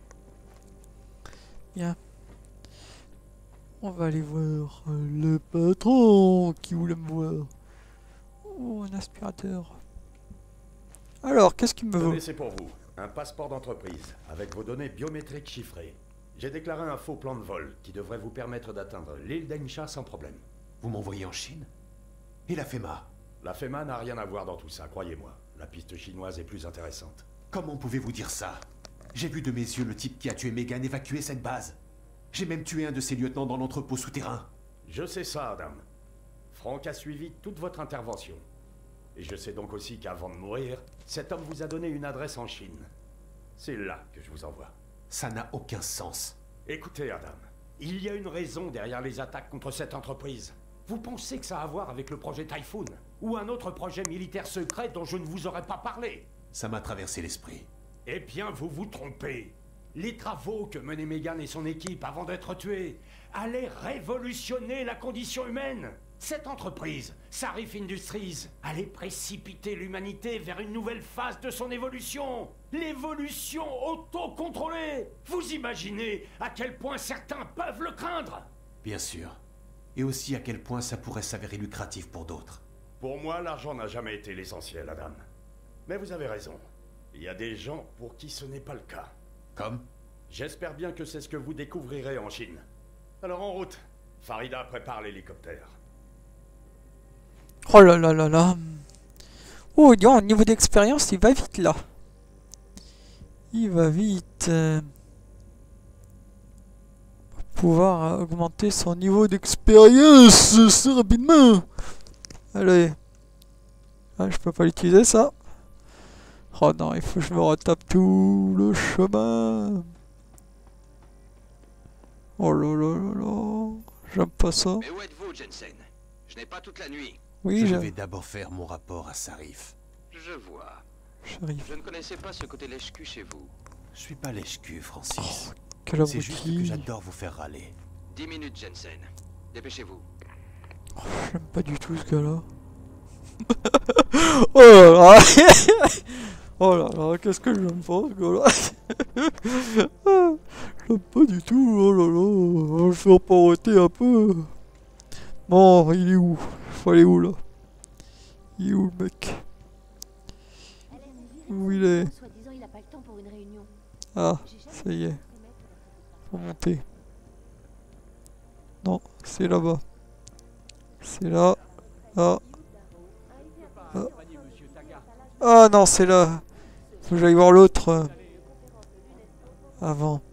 Bien. On va aller voir euh, le patron qui voulait me voir. Oh, un aspirateur. Alors, qu'est-ce qu'il me veut? Tenez, c'est pour vous. Un passeport d'entreprise, avec vos données biométriques chiffrées. J'ai déclaré un faux plan de vol qui devrait vous permettre d'atteindre l'île d'Aincha sans problème. Vous m'envoyez en Chine? Et la FEMA? La FEMA n'a rien à voir dans tout ça, croyez-moi. La piste chinoise est plus intéressante. Comment pouvez-vous dire ça? J'ai vu de mes yeux le type qui a tué Megan évacuer cette base. J'ai même tué un de ses lieutenants dans l'entrepôt souterrain. Je sais ça, Adam. Franck a suivi toute votre intervention. Et je sais donc aussi qu'avant de mourir, cet homme vous a donné une adresse en Chine. C'est là que je vous envoie. Ça n'a aucun sens. Écoutez, Adam, il y a une raison derrière les attaques contre cette entreprise. Vous pensez que ça a à voir avec le projet Typhoon ou un autre projet militaire secret dont je ne vous aurais pas parlé? Ça m'a traversé l'esprit. Eh bien, vous vous trompez. Les travaux que menait Megan et son équipe avant d'être tués allaient révolutionner la condition humaine. Cette entreprise, Sarif Industries, allait précipiter l'humanité vers une nouvelle phase de son évolution. L'évolution autocontrôlée. Vous imaginez à quel point certains peuvent le craindre? Bien sûr. Et aussi à quel point ça pourrait s'avérer lucratif pour d'autres. Pour moi, l'argent n'a jamais été l'essentiel, Adam. Mais vous avez raison. Il y a des gens pour qui ce n'est pas le cas. Comme? J'espère bien que c'est ce que vous découvrirez en Chine. Alors en route, Farida prépare l'hélicoptère. Oh là là là là. Oh, dis donc, au niveau d'expérience, il va vite là. Il va vite. Euh, pouvoir augmenter son niveau d'expérience assez rapidement. Allez. Ah, je peux pas l'utiliser ça. Oh non, il faut que je me retape tout le chemin. Oh là là là là. J'aime pas ça. Mais où êtes-vous, Jensen? Je n'ai pas toute la nuit. Oui, Je je... vais d'abord faire mon rapport à Sarif. Je vois. J'arrive. Je ne connaissais pas ce côté lèche-cul chez vous. Je suis pas lèche-cul, Francis. Quel C'est juste que abruti. j'adore vous faire râler. Dix minutes, Jensen. Dépêchez-vous. Oh, j'aime pas du tout ce gars-là. Oh là là. Oh là là, qu'est-ce que j'aime pas ce gars-là. J'aime pas du tout, oh là là. On va le faire paroter un peu. Bon, il est où? Faut aller où là? Il est où le mec? Où il est? Soi-disant, il a pas le temps pour une réunion. Ah, ça y est. Faut monter. Non, c'est là-bas. C'est là. Là. Là. Ah non, c'est là. Faut que j'aille voir l'autre. euh, Avant.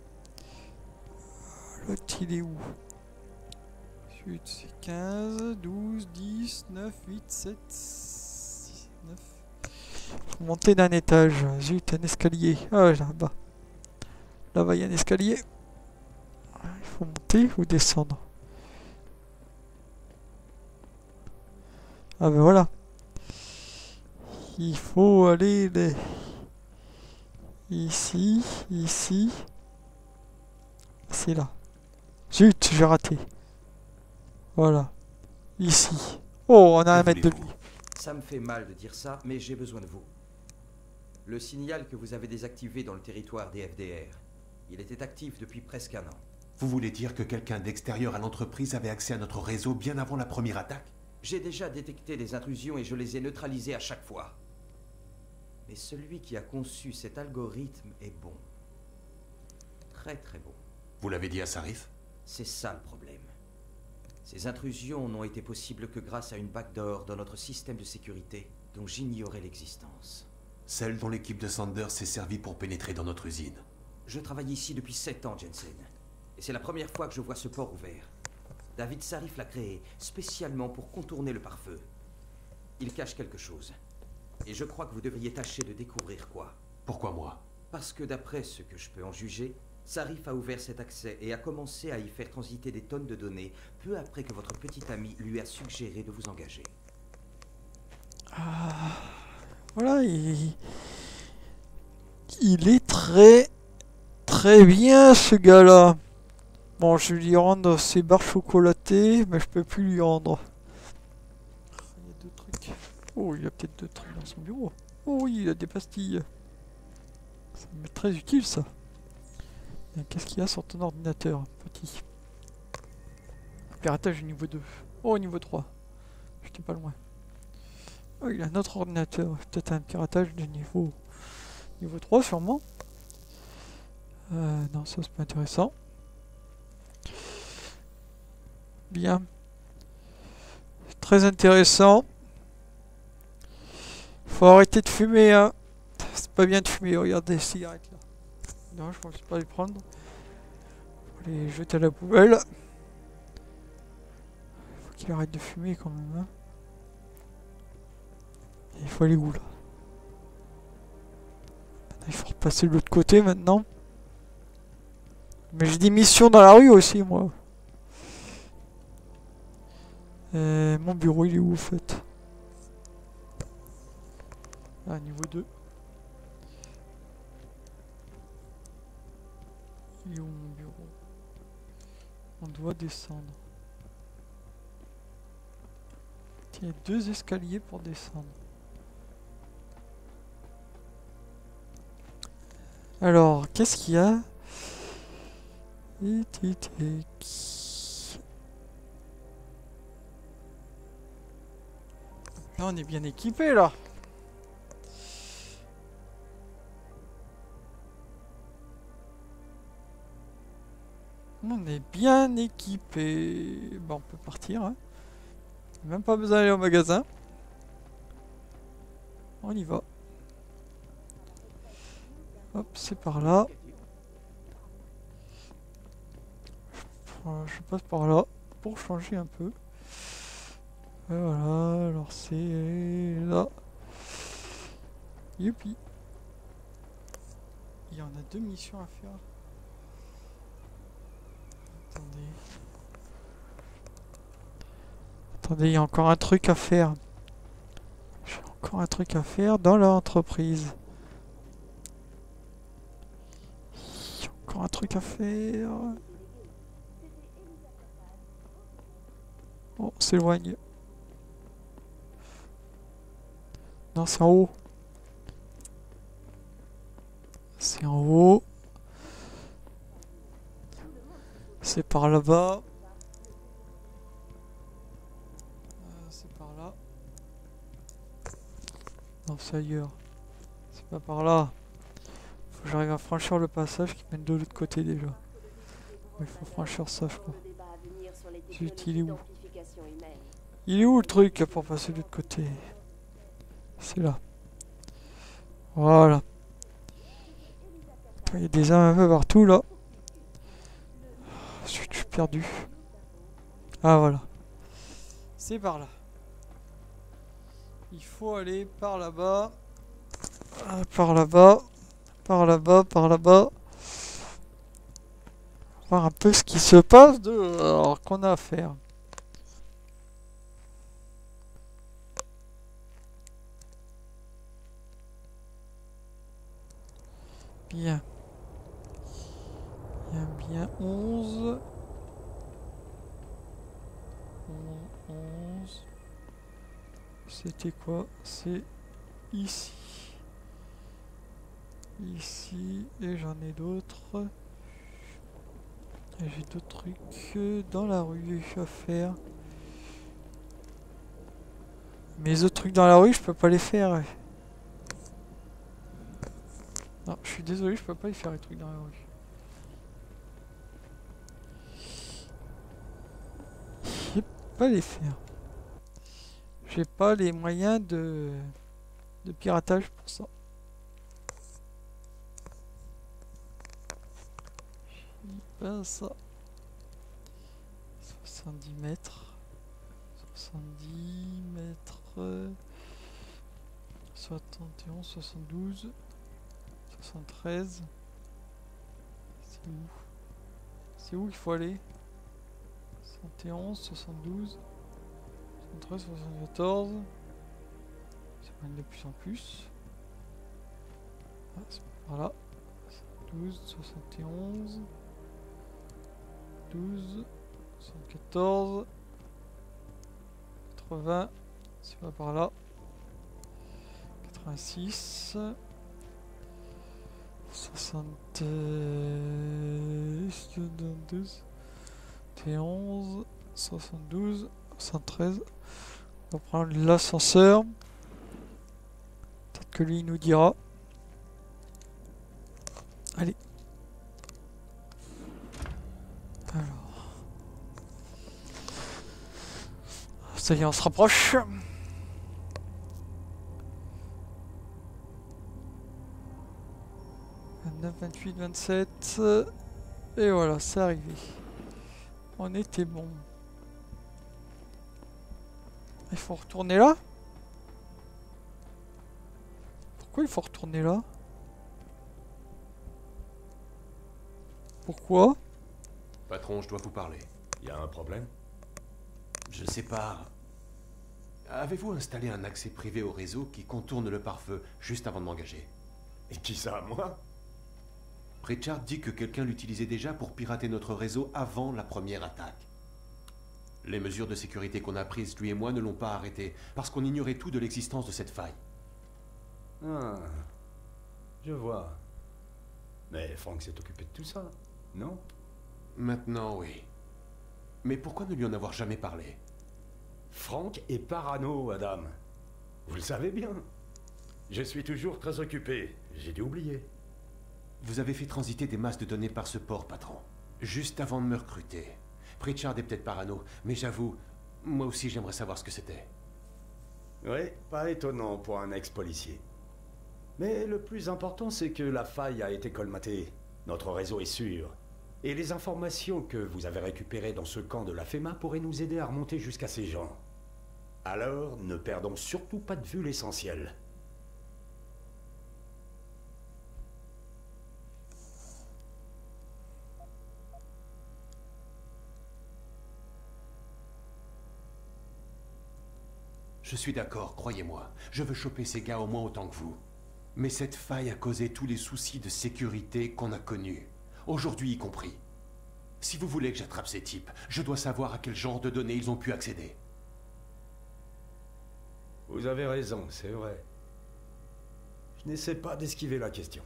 L'autre, il est où? Chut, c'est quinze, douze, dix, neuf, huit, sept, six, neuf. Faut monter d'un étage. Zut, un escalier. Ah, là-bas. Là-bas, il y a un escalier. Il faut monter ou descendre? Ah ben voilà. Il faut aller les... ici, ici. C'est là. Zut, j'ai raté. Voilà. Ici. Oh, on a un mètre de lui. Ça me fait mal de dire ça, mais j'ai besoin de vous. Le signal que vous avez désactivé dans le territoire des F D R, il était actif depuis presque un an. Vous voulez dire que quelqu'un d'extérieur à l'entreprise avait accès à notre réseau bien avant la première attaque? J'ai déjà détecté les intrusions et je les ai neutralisées à chaque fois. Mais celui qui a conçu cet algorithme est bon. Très très bon. Vous l'avez dit à Sarif? C'est ça le problème. Ces intrusions n'ont été possibles que grâce à une backdoor dans notre système de sécurité dont j'ignorais l'existence. Celle dont l'équipe de Sanders s'est servie pour pénétrer dans notre usine. Je travaille ici depuis sept ans, Jensen. Et c'est la première fois que je vois ce port ouvert. David Sarif l'a créé spécialement pour contourner le pare-feu. Il cache quelque chose. Et je crois que vous devriez tâcher de découvrir quoi. Pourquoi moi? Parce que d'après ce que je peux en juger, Sarif a ouvert cet accès et a commencé à y faire transiter des tonnes de données peu après que votre petit ami lui a suggéré de vous engager. Ah, voilà, il... il est très très bien ce gars-là. Bon, je vais lui rendre ses barres chocolatées, mais je peux plus lui rendre. Il y a deux trucs. Oh, il y a peut-être deux trucs dans son bureau. Oh oui, il a des pastilles. Ça me est très utile ça. Qu'est-ce qu'il y a sur ton ordinateur, petit? Piratage au niveau deux. Oh, au niveau trois. J'étais pas loin. Oh, il a un autre ordinateur. Peut-être un piratage de niveau... Niveau trois, sûrement. Euh, non, ça c'est pas intéressant. Bien. Très intéressant. Faut arrêter de fumer, hein. C'est pas bien de fumer, regardez, ces cigarettes là. Non, je pense pas les prendre. Faut les jeter à la poubelle. Faut qu'il arrête de fumer quand même, hein. Il faut aller où là? Il faut repasser de l'autre côté maintenant. Mais j'ai des missions dans la rue aussi, moi. Euh, mon bureau, il est où, en fait? Ah, niveau deux. Il est où, mon bureau? On doit descendre. Il y a deux escaliers pour descendre. Alors, qu'est-ce qu'il y a? Là, on est bien équipé là. On est bien équipé. Bon, on peut partir. Hein. Même pas besoin d'aller au magasin. On y va. Hop, c'est par là. Je passe par là pour changer un peu. Et voilà, alors c'est là. Youpi. Il y en a deux missions à faire. Attendez. Attendez, il y a encore un truc à faire. J'ai encore un truc à faire dans l'entreprise. Il y a encore un truc à faire. Oh, on s'éloigne. Non, c'est en haut. C'est en haut. C'est par là-bas. Euh, c'est par là. Non, c'est ailleurs. C'est pas par là. Faut que j'arrive à franchir le passage qui mène de l'autre côté déjà. Il faut franchir ça, je crois. Zut, il est où? Il est où le truc pour passer de l'autre côté? C'est là. Voilà. Il y a des âmes un peu partout là. Je suis perdu. Ah voilà. C'est par là. Il faut aller par là-bas. Par là-bas. Par là-bas, par là-bas. Voir un peu ce qui se passe dehors qu'on a à faire. Bien. Bien, bien. onze. onze. C'était quoi? C'est ici. Ici. Et j'en ai d'autres. Et j'ai d'autres trucs dans la rue à faire. Mais les autres trucs dans la rue, je peux pas les faire. Non, je suis désolé, je peux pas y faire les trucs dans la rue. Je peux pas les faire. J'ai pas les moyens de, de piratage pour ça. J'ai pas ça. soixante-dix mètres. soixante-dix mètres. soixante et onze, soixante-douze. soixante-treize. C'est où? C'est où il faut aller? soixante et onze, soixante-douze, soixante-treize, soixante-quatorze. C'est pas de plus en plus. Ah, c'est par là. douze, soixante et onze. douze, soixante-quatorze. quatre-vingts. C'est pas par là. quatre-vingt-six. soixante et onze, soixante-douze, soixante-treize. On va prendre l'ascenseur. Peut-être que lui il nous dira. Allez. Alors. Ça y est, on se rapproche. vingt-neuf, vingt-huit, vingt-sept. Et voilà, c'est arrivé. On était bon. Il faut retourner là? Pourquoi il faut retourner là? Pourquoi? Patron, je dois vous parler. Y a un problème? Je sais pas. Avez-vous installé un accès privé au réseau qui contourne le pare-feu juste avant de m'engager? Et qui ça, moi? Pritchard dit que quelqu'un l'utilisait déjà pour pirater notre réseau avant la première attaque. Les mesures de sécurité qu'on a prises, lui et moi, ne l'ont pas arrêté, parce qu'on ignorait tout de l'existence de cette faille. Ah, je vois. Mais Frank s'est occupé de tout ça, non? Maintenant, oui. Mais pourquoi ne lui en avoir jamais parlé? Frank est parano, Adam. Vous le savez bien. Je suis toujours très occupé. J'ai dû oublier. Vous avez fait transiter des masses de données par ce port, patron. Juste avant de me recruter. Pritchard est peut-être parano, mais j'avoue, moi aussi j'aimerais savoir ce que c'était. Oui, pas étonnant pour un ex-policier. Mais le plus important, c'est que la faille a été colmatée. Notre réseau est sûr. Et les informations que vous avez récupérées dans ce camp de la FEMA pourraient nous aider à remonter jusqu'à ces gens. Alors, ne perdons surtout pas de vue l'essentiel. Je suis d'accord, croyez-moi. Je veux choper ces gars au moins autant que vous. Mais cette faille a causé tous les soucis de sécurité qu'on a connus. Aujourd'hui y compris. Si vous voulez que j'attrape ces types, je dois savoir à quel genre de données ils ont pu accéder. Vous avez raison, c'est vrai. Je n'essaie pas d'esquiver la question.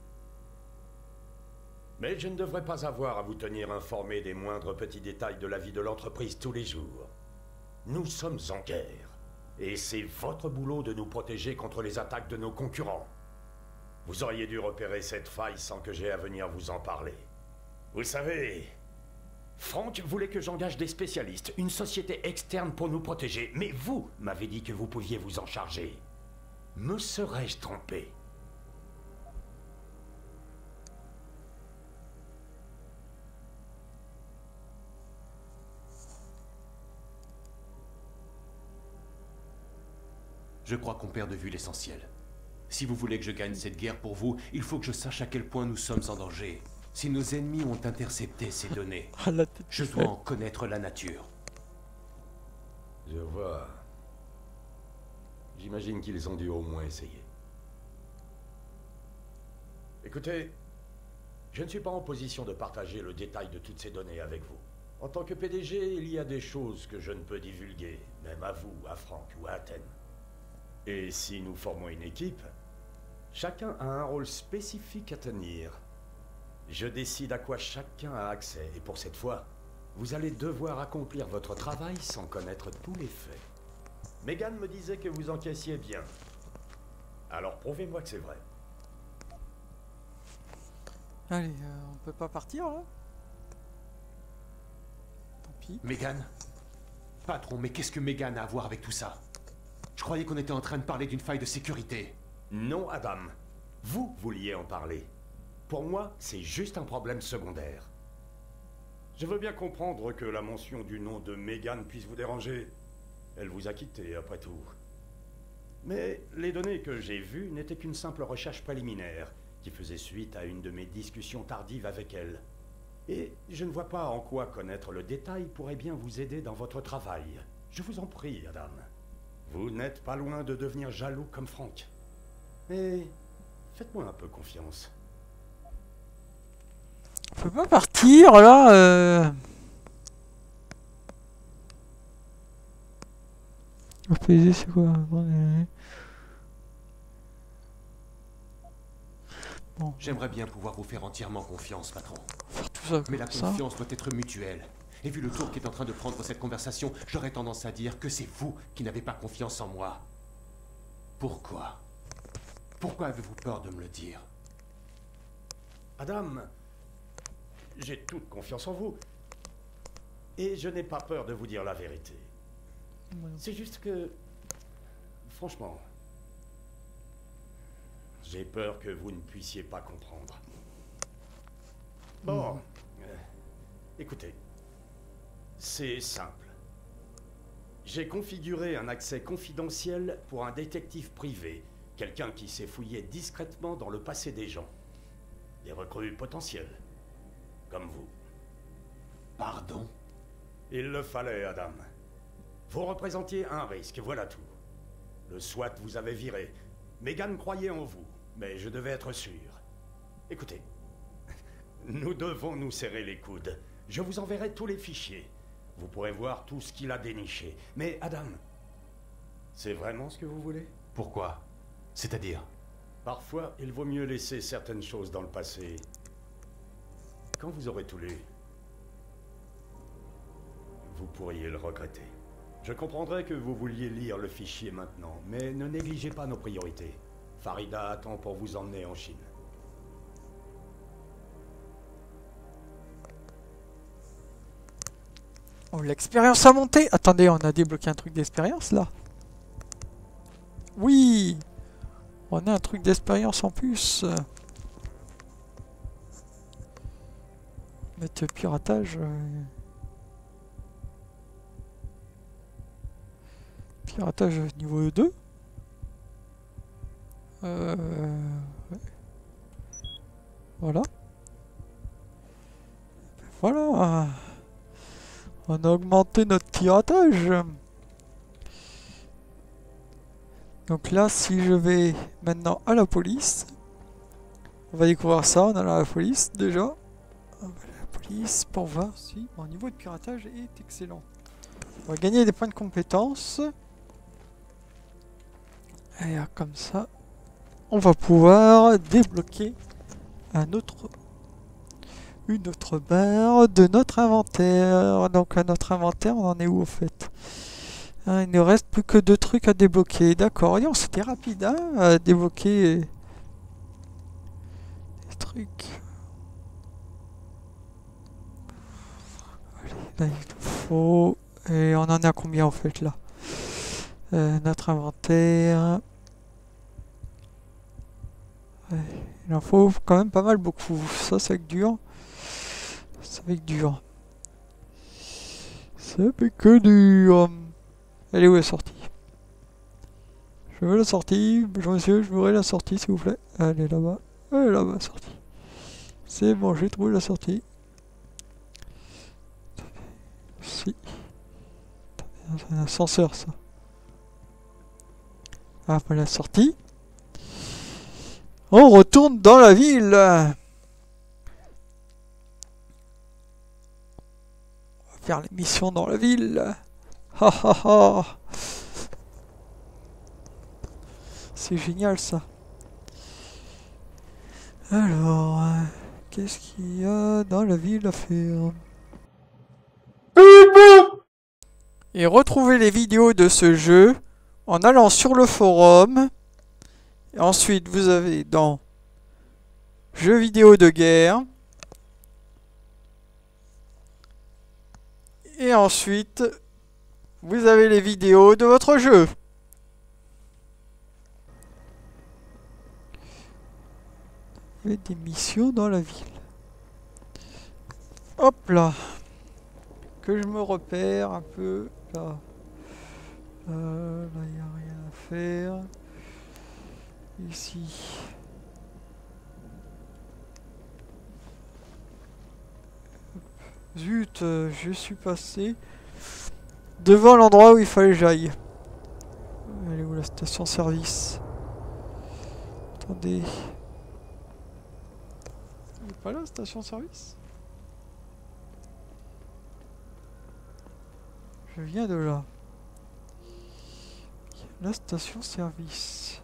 Mais je ne devrais pas avoir à vous tenir informé des moindres petits détails de la vie de l'entreprise tous les jours. Nous sommes en guerre. Et c'est votre boulot de nous protéger contre les attaques de nos concurrents. Vous auriez dû repérer cette faille sans que j'aie à venir vous en parler. Vous savez, Frank voulait que j'engage des spécialistes, une société externe pour nous protéger, mais vous m'avez dit que vous pouviez vous en charger. Me serais-je trompé? Je crois qu'on perd de vue l'essentiel. Si vous voulez que je gagne cette guerre pour vous, il faut que je sache à quel point nous sommes en danger. Si nos ennemis ont intercepté ces données, je dois en connaître la nature. Je vois. J'imagine qu'ils ont dû au moins essayer. Écoutez, je ne suis pas en position de partager le détail de toutes ces données avec vous. En tant que P D G, il y a des choses que je ne peux divulguer, même à vous, à Frank ou à Athènes. Et si nous formons une équipe, chacun a un rôle spécifique à tenir. Je décide à quoi chacun a accès, et pour cette fois, vous allez devoir accomplir votre travail sans connaître tous les faits. Megan me disait que vous encaissiez bien. Alors prouvez-moi que c'est vrai. Allez, euh, on peut pas partir là? Tant pis. Megan? Patron, mais qu'est-ce que Megan a à voir avec tout ça? Je croyais qu'on était en train de parler d'une faille de sécurité. Non, Adam. Vous vouliez en parler. Pour moi, c'est juste un problème secondaire. Je veux bien comprendre que la mention du nom de Megan puisse vous déranger. Elle vous a quitté, après tout. Mais les données que j'ai vues n'étaient qu'une simple recherche préliminaire qui faisait suite à une de mes discussions tardives avec elle. Et je ne vois pas en quoi connaître le détail pourrait bien vous aider dans votre travail. Je vous en prie, Adam. Vous n'êtes pas loin de devenir jaloux comme Frank. Mais faites-moi un peu confiance. On peut pas partir là euh... O P G c'est quoi? Bon. J'aimerais bien pouvoir vous faire entièrement confiance, patron. Faire tout ça Mais la ça. confiance doit être mutuelle. Et vu le tour qui est en train de prendre cette conversation, j'aurais tendance à dire que c'est vous qui n'avez pas confiance en moi. Pourquoi? Pourquoi avez-vous peur de me le dire? Adam, j'ai toute confiance en vous. Et je n'ai pas peur de vous dire la vérité. C'est juste que... Franchement... J'ai peur que vous ne puissiez pas comprendre. Bon... Euh, écoutez... C'est simple. J'ai configuré un accès confidentiel pour un détective privé, quelqu'un qui s'est fouillé discrètement dans le passé des gens. Des recrues potentielles, comme vous. Pardon? Il le fallait, Adam. Vous représentiez un risque, voilà tout. Le SWAT vous avait viré. Megan croyait en vous, mais je devais être sûr. Écoutez, nous devons nous serrer les coudes. Je vous enverrai tous les fichiers. Vous pourrez voir tout ce qu'il a déniché. Mais Adam, c'est vraiment ce que vous voulez? Pourquoi? C'est-à-dire? Parfois, il vaut mieux laisser certaines choses dans le passé. Quand vous aurez tout lu, vous pourriez le regretter. Je comprendrais que vous vouliez lire le fichier maintenant, mais ne négligez pas nos priorités. Farida attend pour vous emmener en Chine. Oh, l'expérience a monté. Attendez, on a débloqué un truc d'expérience là. Oui! On a un truc d'expérience en plus. Mettre piratage. Euh... Piratage niveau deux. Euh... Ouais. Voilà. Voilà. On a augmenté notre piratage. Donc là, si je vais maintenant à la police, on va découvrir ça. On a la police déjà. On va aller à la police pour voir si mon niveau de piratage est excellent. On va gagner des points de compétence. Et comme ça, on va pouvoir débloquer un autre, une autre barre de notre inventaire. Donc à notre inventaire, on en est où au fait? Hein, il ne reste plus que deux trucs à débloquer. D'accord, c'était rapide hein, à débloquer des trucs. Allez, là il nous faut... Et on en a combien en fait là? euh, Notre inventaire... Ouais, il en faut quand même pas mal beaucoup. Ça c'est dur. Ça fait que dur. Ça fait que dur. Elle est où la sortie? Je veux la sortie. Bonjour monsieur, je voudrais la sortie s'il vous plaît. Elle est là-bas. Elle est là-bas, sortie. C'est bon, j'ai trouvé la sortie. Si. C'est un ascenseur ça. Ah, voilà la sortie. On retourne dans la ville. On va faire les missions dans la ville. Ha ha ha. C'est génial ça. Alors, euh, qu'est-ce qu'il y a dans la ville à faire? Et retrouvez les vidéos de ce jeu en allant sur le forum. Et ensuite, vous avez dans Jeux vidéo de guerre. Et ensuite, vous avez les vidéos de votre jeu. Vous avez des missions dans la ville. Hop là. Que je me repère un peu. Là, euh, là il n'y a rien à faire. Ici. Zut, euh, je suis passé devant l'endroit où il fallait que j'aille. Elle est où la station-service? Attendez. Elle est pas là, station-service? Je viens de là. La station-service.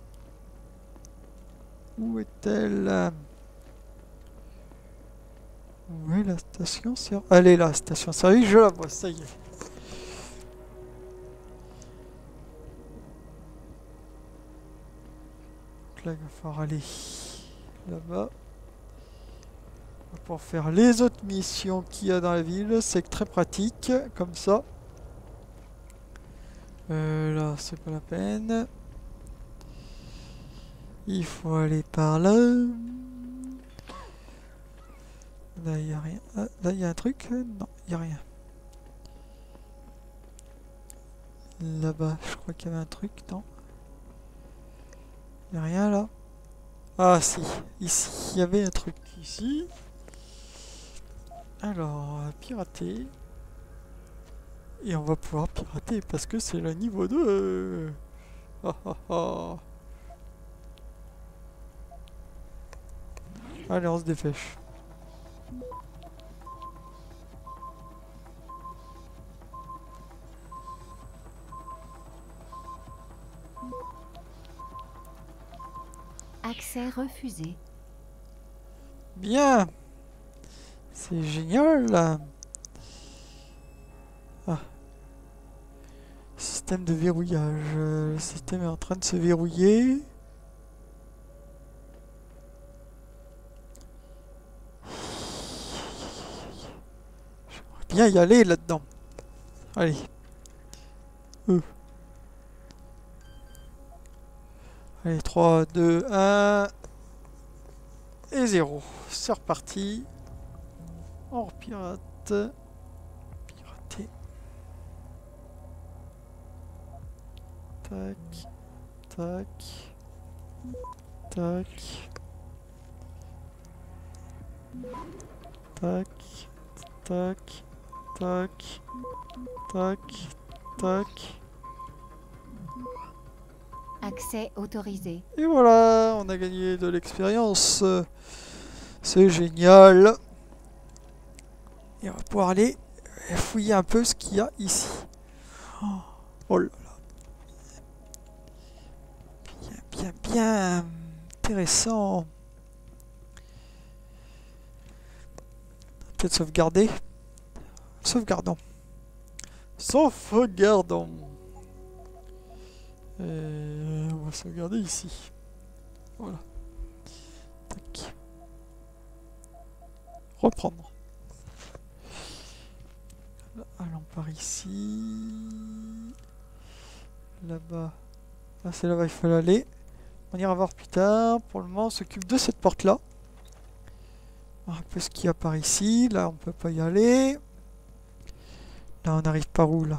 Où est-elle? Où est la station-service? Elle est là, station-service, je la vois, ça y est. Donc là, il va falloir aller là-bas. Pour faire les autres missions qu'il y a dans la ville, c'est très pratique, comme ça. Euh, là, c'est pas la peine. Il faut aller par là. Là, il n'y a rien. Ah, là, il y a un truc? Non, il n'y a rien. Là-bas, je crois qu'il y avait un truc, non? Il n'y a rien là? Ah, si. Ici, il y avait un truc. Ici. Alors, pirater. Et on va pouvoir pirater parce que c'est le niveau deux. Ah, ah, ah. Allez, on se dépêche. Accès refusé. Bien. C'est génial. Ah. Système de verrouillage. Le système est en train de se verrouiller. J'aimerais bien y aller là-dedans. Allez. Euh. Allez, trois, deux, un. Et zéro. C'est reparti. On repirate. Pirater. Tac. Tac. Tac. Tac. Tac. Tac. Tac. Tac. Accès autorisé. Et voilà, on a gagné de l'expérience. C'est génial. Et on va pouvoir aller fouiller un peu ce qu'il y a ici. Oh là là. Bien, bien, bien. Intéressant. Peut-être sauvegarder. Sauvegardons. Sauvegardons. Et on va sauvegarder ici. Voilà. Tac. Reprendre. Là, allons par ici. Là-bas. Là, c'est là-bas il fallait aller. On ira voir plus tard. Pour le moment, on s'occupe de cette porte-là. Un peu ce qu'il y a par ici. Là, on peut pas y aller. Là, on arrive par où, là?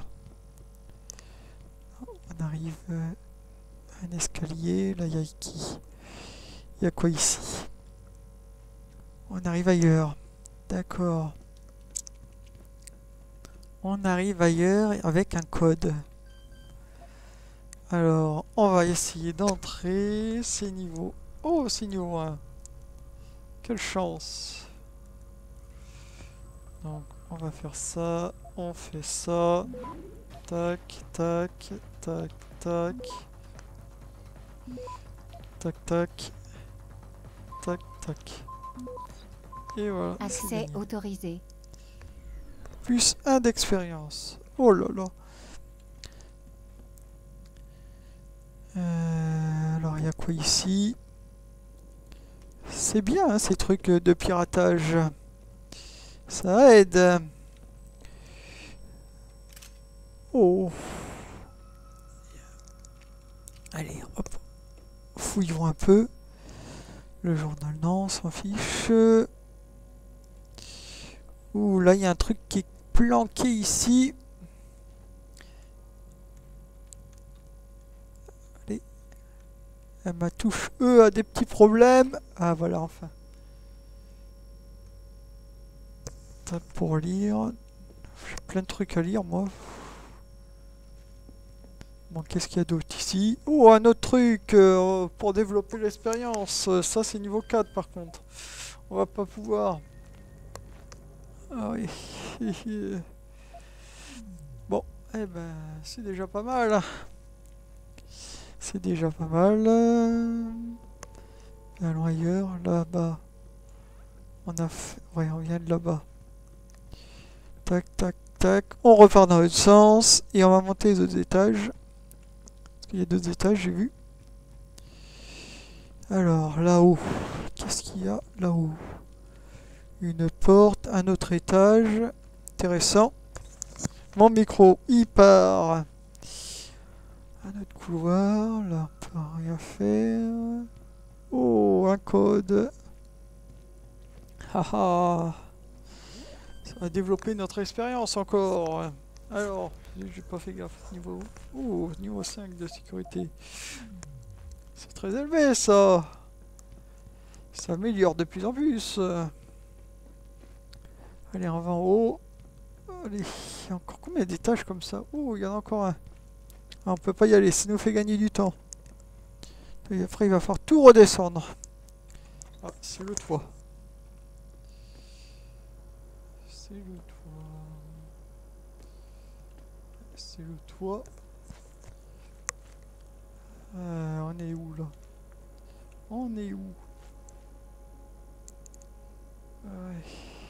On arrive euh, à un escalier. Là, il y a qui? Il y a quoi ici? On arrive ailleurs. D'accord. On arrive ailleurs avec un code. Alors, on va essayer d'entrer. C'est niveau... Oh, c'est niveau un. Quelle chance. Donc, on va faire ça. On fait ça. Tac, tac, tac, tac. Tac, tac. Tac, tac. Et voilà. Accès autorisé. Plus un d'expérience. Oh là là. Euh, alors, il y a quoi ici? C'est bien, hein, ces trucs de piratage. Ça aide. Oh. Allez, hop. Fouillons un peu. Le journal, non, on s'en fiche. Ouh, là, il y a un truc qui est planqué ici. Allez. Ma touche E a des petits problèmes. Ah, voilà, enfin. Tape pour lire. J'ai plein de trucs à lire, moi. Bon, qu'est-ce qu'il y a d'autre ici? Oh, un autre truc euh, pour développer l'expérience. Ça, c'est niveau quatre, par contre. On va pas pouvoir... Ah oui. Bon, eh ben, c'est déjà pas mal. C'est déjà pas mal. Allons ailleurs, là-bas. On a fait... Ouais, on vient de là-bas. Tac, tac, tac. On repart dans l'autre sens. Et on va monter les autres étages. Parce qu'il y a deux étages, j'ai vu. Alors, là-haut. Qu'est-ce qu'il y a là-haut? Une porte, un autre étage. Intéressant. Mon micro, il part. Un autre couloir. Là, on peut rien faire. Oh, un code. Haha. Ça va développer notre expérience encore. Alors, j'ai pas fait gaffe. Niveau... Oh, niveau cinq de sécurité. C'est très élevé, ça. Ça améliore de plus en plus. Allez, on va en haut. Allez, il y a encore combien d'étages comme ça? Oh, il y en a encore un. Ah, on peut pas y aller, ça nous fait gagner du temps. Et après, il va falloir tout redescendre. Ah, c'est le toit. C'est le toit. C'est le toit. Euh, on est où, là? On est où? Ouais.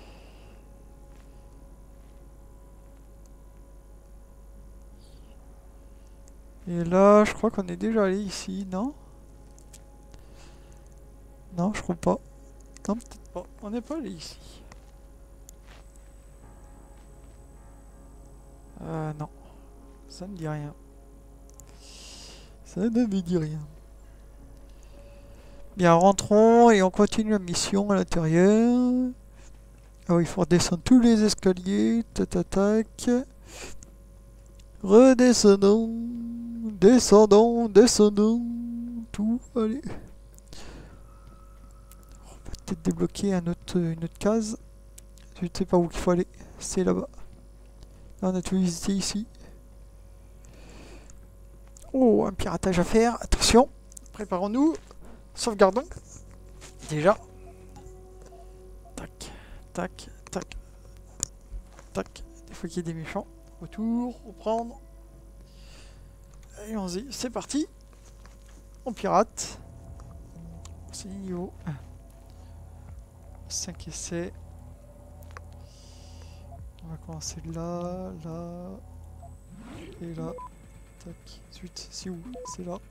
Et là, je crois qu'on est déjà allé ici, non? Non, je crois pas. Non, peut-être pas. On n'est pas allé ici. Euh, non. Ça ne dit rien. Ça ne me dit rien. Bien, rentrons et on continue la mission à l'intérieur. Ah oui, il faut redescendre tous les escaliers. Tac, tac, tac. Redescendons. Descendons, descendons. Tout, allez. On va peut-être débloquer un autre, une autre case. Je ne sais pas où il faut aller. C'est là-bas. Là, on a tout visité ici. Oh, un piratage à faire. Attention. Préparons-nous. Sauvegardons. Déjà. Tac, tac, tac. Tac. Des fois qu'il y a des méchants. Retour, reprendre. Allons-y, c'est parti. On pirate. C'est niveau un. cinq essais. On va commencer là, là. Et là. Tac. Zut, c'est où? C'est là.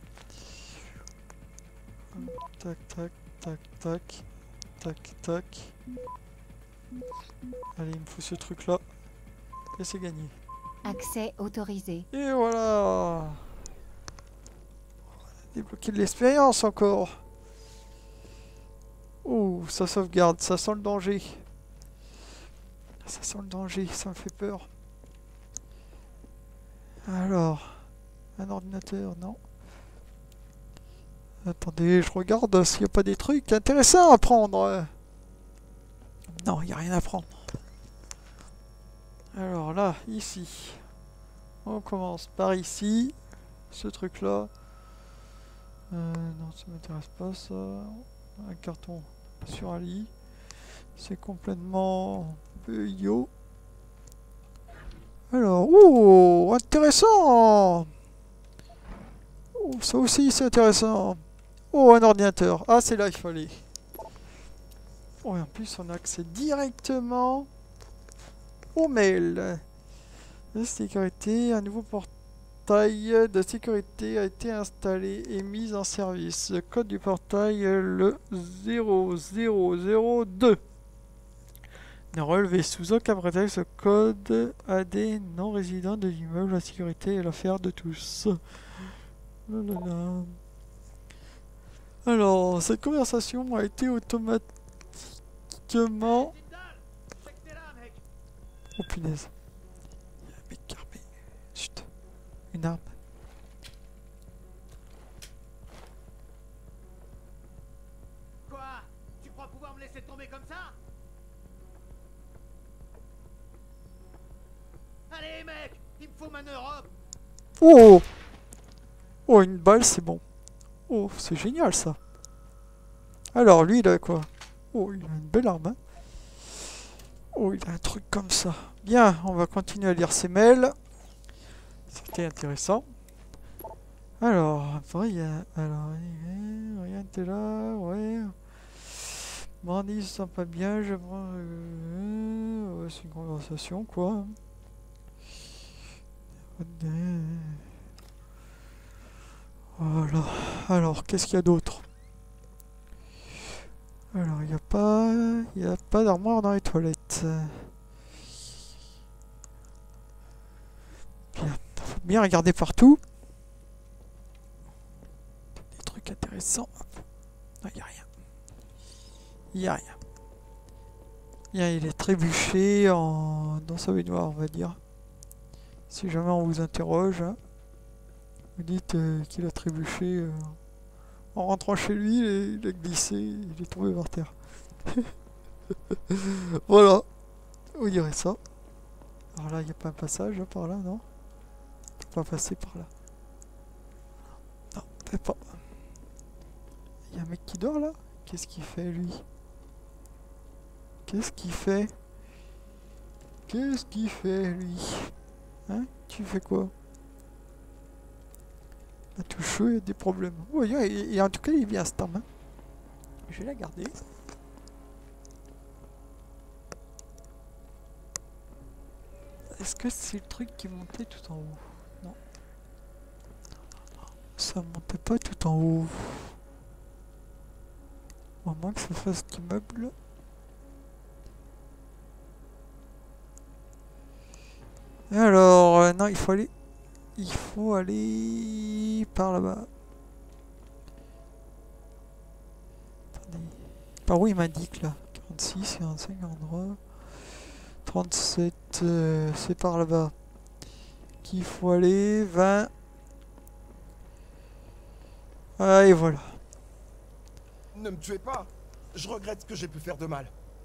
Tac, tac, tac, tac. Tac, tac. Allez, il me faut ce truc là. Et c'est gagné. Accès autorisé. Et voilà. Débloquer de l'expérience encore. Oh, ça sauvegarde, ça sent le danger. Ça sent le danger, ça me fait peur. Alors, un ordinateur, non. Attendez, je regarde s'il n'y a pas des trucs intéressants à prendre. Non, il n'y a rien à prendre. Alors là, ici. On commence par ici. Ce truc là. Euh, non, ça m'intéresse pas ça. Un carton sur un lit. C'est complètement un peu idiot. Alors, oh, intéressant. Oh, ça aussi c'est intéressant. Oh, un ordinateur. Ah, c'est là il fallait. Oh, et en plus on a accès directement au mail. La sécurité, un nouveau portail de sécurité a été installé et mis en service. Le code du portail est le zéro zéro zéro deux. Ne relevez sous aucun prétexte ce code à des non-résidents de l'immeuble. La sécurité est l'affaire de tous. Oh là là. Alors, cette conversation a été automatiquement... Oh punaise. Il y a un mec armé. Chut. Une arme. Quoi? Tu crois pouvoir me laisser tomber comme ça? Allez mec, il me faut ma Europe. Oh! Oh, une balle, c'est bon. Oh, c'est génial ça. Alors, lui, il a quoi? Oh, il a une belle arme. Hein. Oh, il a un truc comme ça. Bien, on va continuer à lire ses mails. C'était intéressant. Alors, après, il y a... Alors, rien t'es là, ouais. Brandy se sent pas bien, je prends... Euh, ouais, c'est une conversation, quoi. Voilà. Alors, qu'est-ce qu'il y a d'autre? Alors, il n'y a pas... Il n'y a pas d'armoire dans les toilettes. Bien. Faut bien regarder partout. Des trucs intéressants. Non, il n'y a rien. Il n'y a rien. Il, y a, il est trébuché en... dans sa baignoire, on va dire. Si jamais on vous interroge, hein, vous dites euh, qu'il a trébuché... Euh, en rentrant chez lui, il, est, il a glissé, il est tombé par terre. Voilà. On dirait ça. Alors là, il n'y a pas un passage hein, par là, non? On peut pas passer par là. Non, peut pas. Il y a un mec qui dort là? Qu'est-ce qu'il fait lui? Qu'est-ce qu'il fait? Qu'est-ce qu'il fait lui? Hein? Tu fais quoi? À tout chaud, il y a des problèmes. Oh, il y a, il y a, en tout cas, il est bien cette arme. Hein. Je vais la garder. Est-ce que c'est le truc qui montait tout en haut? Non. Ça montait pas tout en haut. Au moins que ça fasse l'immeuble. Alors, euh, non, il faut aller... Il faut aller par là-bas. Par où il m'indique là? quarante-six, quarante-cinq, quarante-trois, trente-sept, euh, c'est par là-bas. Qu'il faut aller, vingt. Ah, et voilà. Ne me tuez pas. Je regrette ce que j'ai pu faire de mal.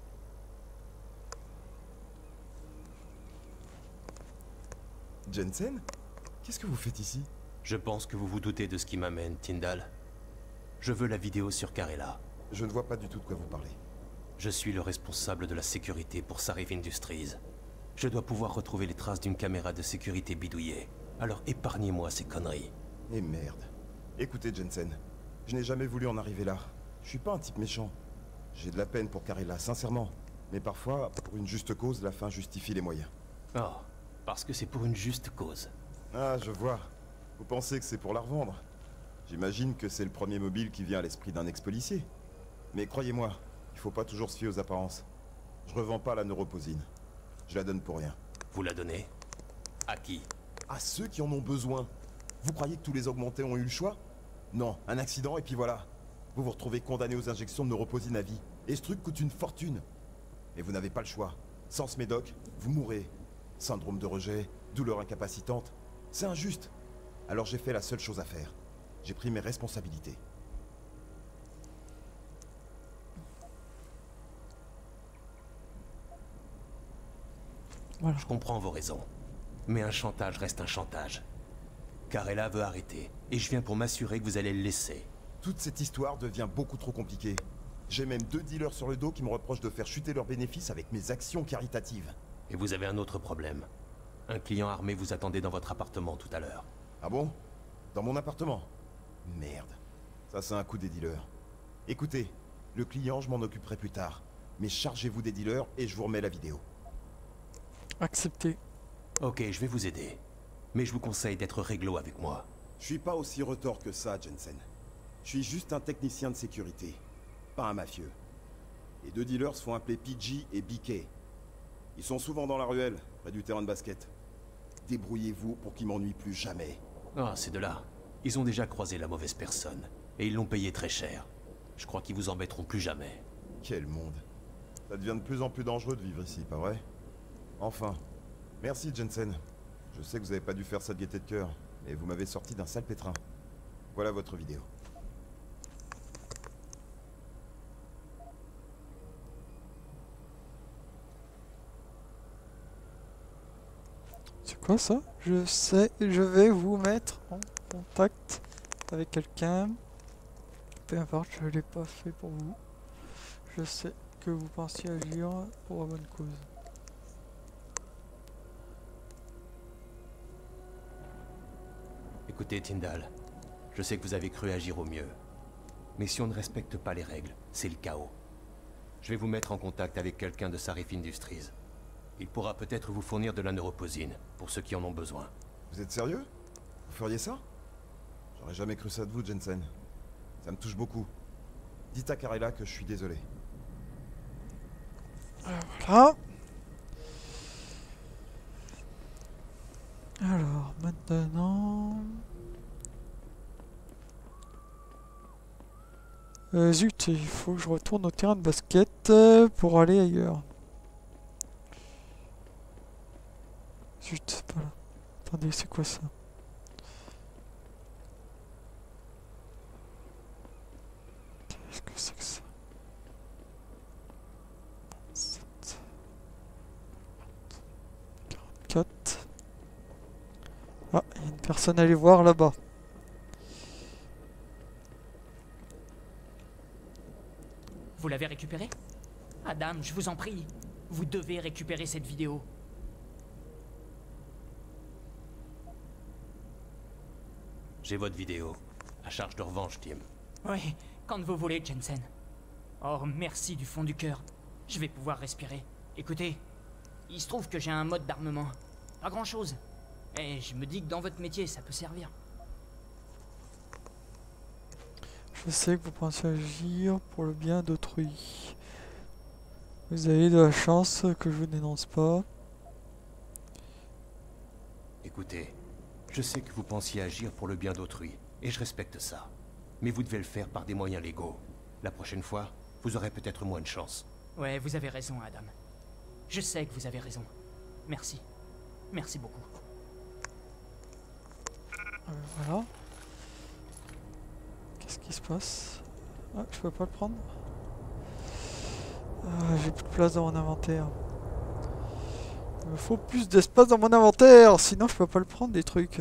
Jensen? Qu'est-ce que vous faites ici? Je pense que vous vous doutez de ce qui m'amène, Tyndall. Je veux la vidéo sur Karela. Je ne vois pas du tout de quoi vous parlez. Je suis le responsable de la sécurité pour Sarif Industries. Je dois pouvoir retrouver les traces d'une caméra de sécurité bidouillée. Alors épargnez-moi ces conneries. Eh merde. Écoutez, Jensen, je n'ai jamais voulu en arriver là. Je suis pas un type méchant. J'ai de la peine pour Karela, sincèrement. Mais parfois, pour une juste cause, la fin justifie les moyens. Oh, parce que c'est pour une juste cause. Ah, je vois. Vous pensez que c'est pour la revendre? J'imagine que c'est le premier mobile qui vient à l'esprit d'un ex-policier. Mais croyez-moi, il faut pas toujours se fier aux apparences. Je revends pas la neuroposine. Je la donne pour rien. Vous la donnez? À qui? À ceux qui en ont besoin. Vous croyez que tous les augmentés ont eu le choix? Non, un accident et puis voilà. Vous vous retrouvez condamné aux injections de neuroposine à vie. Et ce truc coûte une fortune. Et vous n'avez pas le choix. Sans ce médoc, vous mourrez. Syndrome de rejet, douleur incapacitante. C'est injuste. Alors j'ai fait la seule chose à faire. J'ai pris mes responsabilités. Voilà. Je comprends vos raisons. Mais un chantage reste un chantage. Karela veut arrêter. Et je viens pour m'assurer que vous allez le laisser. Toute cette histoire devient beaucoup trop compliquée. J'ai même deux dealers sur le dos qui me reprochent de faire chuter leurs bénéfices avec mes actions caritatives. Et vous avez un autre problème. Un client armé vous attendait dans votre appartement tout à l'heure. Ah bon? Dans mon appartement? Merde. Ça c'est un coup des dealers. Écoutez, le client je m'en occuperai plus tard. Mais chargez-vous des dealers et je vous remets la vidéo. Accepté. Ok, je vais vous aider. Mais je vous conseille d'être réglo avec moi. Je suis pas aussi retors que ça, Jensen. Je suis juste un technicien de sécurité, pas un mafieux. Les deux dealers se font appeler P G et B K. Ils sont souvent dans la ruelle, près du terrain de basket. Débrouillez-vous pour qu'ils m'ennuient plus jamais. Ah, c'est de là. Ils ont déjà croisé la mauvaise personne. Et ils l'ont payé très cher. Je crois qu'ils vous embêteront plus jamais. Quel monde. Ça devient de plus en plus dangereux de vivre ici, pas vrai? Enfin. Merci, Jensen. Je sais que vous avez pas dû faire ça de gaieté de cœur, mais vous m'avez sorti d'un sale pétrin. Voilà votre vidéo. C'est quoi ça? Je sais, je vais vous mettre en contact avec quelqu'un. Peu importe, je l'ai pas fait pour vous. Je sais que vous pensiez agir pour la bonne cause. Écoutez, Tyndall, je sais que vous avez cru agir au mieux. Mais si on ne respecte pas les règles, c'est le chaos. Je vais vous mettre en contact avec quelqu'un de Sarif Industries. Il pourra peut-être vous fournir de la neuroposine, pour ceux qui en ont besoin. Vous êtes sérieux? Vous feriez ça? J'aurais jamais cru ça de vous, Jensen. Ça me touche beaucoup. Dites à Karela que je suis désolé. Voilà. Alors, maintenant... Euh, zut, il faut que je retourne au terrain de basket euh, pour aller ailleurs. Zut, c'est pas là. Attendez, c'est quoi ça? Qu'est-ce que c'est que ça? sept, quarante-quatre. Ah, il y a une personne à aller voir là-bas. Vous l'avez récupéré? Adam, je vous en prie. Vous devez récupérer cette vidéo. J'ai votre vidéo. À charge de revanche, Tim. Oui, quand vous voulez, Jensen. Oh, merci du fond du cœur. Je vais pouvoir respirer. Écoutez, il se trouve que j'ai un mode d'armement. Pas grand-chose. Et je me dis que dans votre métier, ça peut servir. Je sais que vous pensez agir pour le bien d'autrui. Vous avez de la chance que je vous dénonce pas. Écoutez, je sais que vous pensiez agir pour le bien d'autrui, et je respecte ça. Mais vous devez le faire par des moyens légaux. La prochaine fois, vous aurez peut-être moins de chance. Ouais, vous avez raison, Adam. Je sais que vous avez raison. Merci. Merci beaucoup. Euh, voilà. Qu'est-ce qui se passe? Ah, je peux pas le prendre. Ah, j'ai plus de place dans mon inventaire. Il me faut plus d'espace dans mon inventaire, sinon je peux pas le prendre des trucs.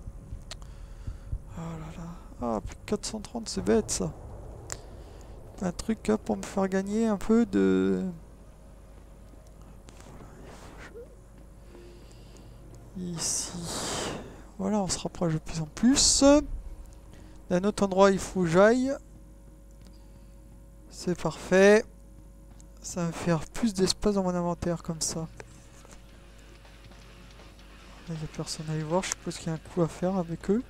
Oh là là. Ah, plus de quatre cent trente, c'est bête ça. Un truc là, pour me faire gagner un peu de... Ici. Voilà, on se rapproche de plus en plus. D'un autre endroit, il faut que j'aille. C'est parfait. Ça va me faire plus d'espace dans mon inventaire comme ça. Là, il n'y a personne à y voir. Je suppose qu'il y a un coup à faire avec eux.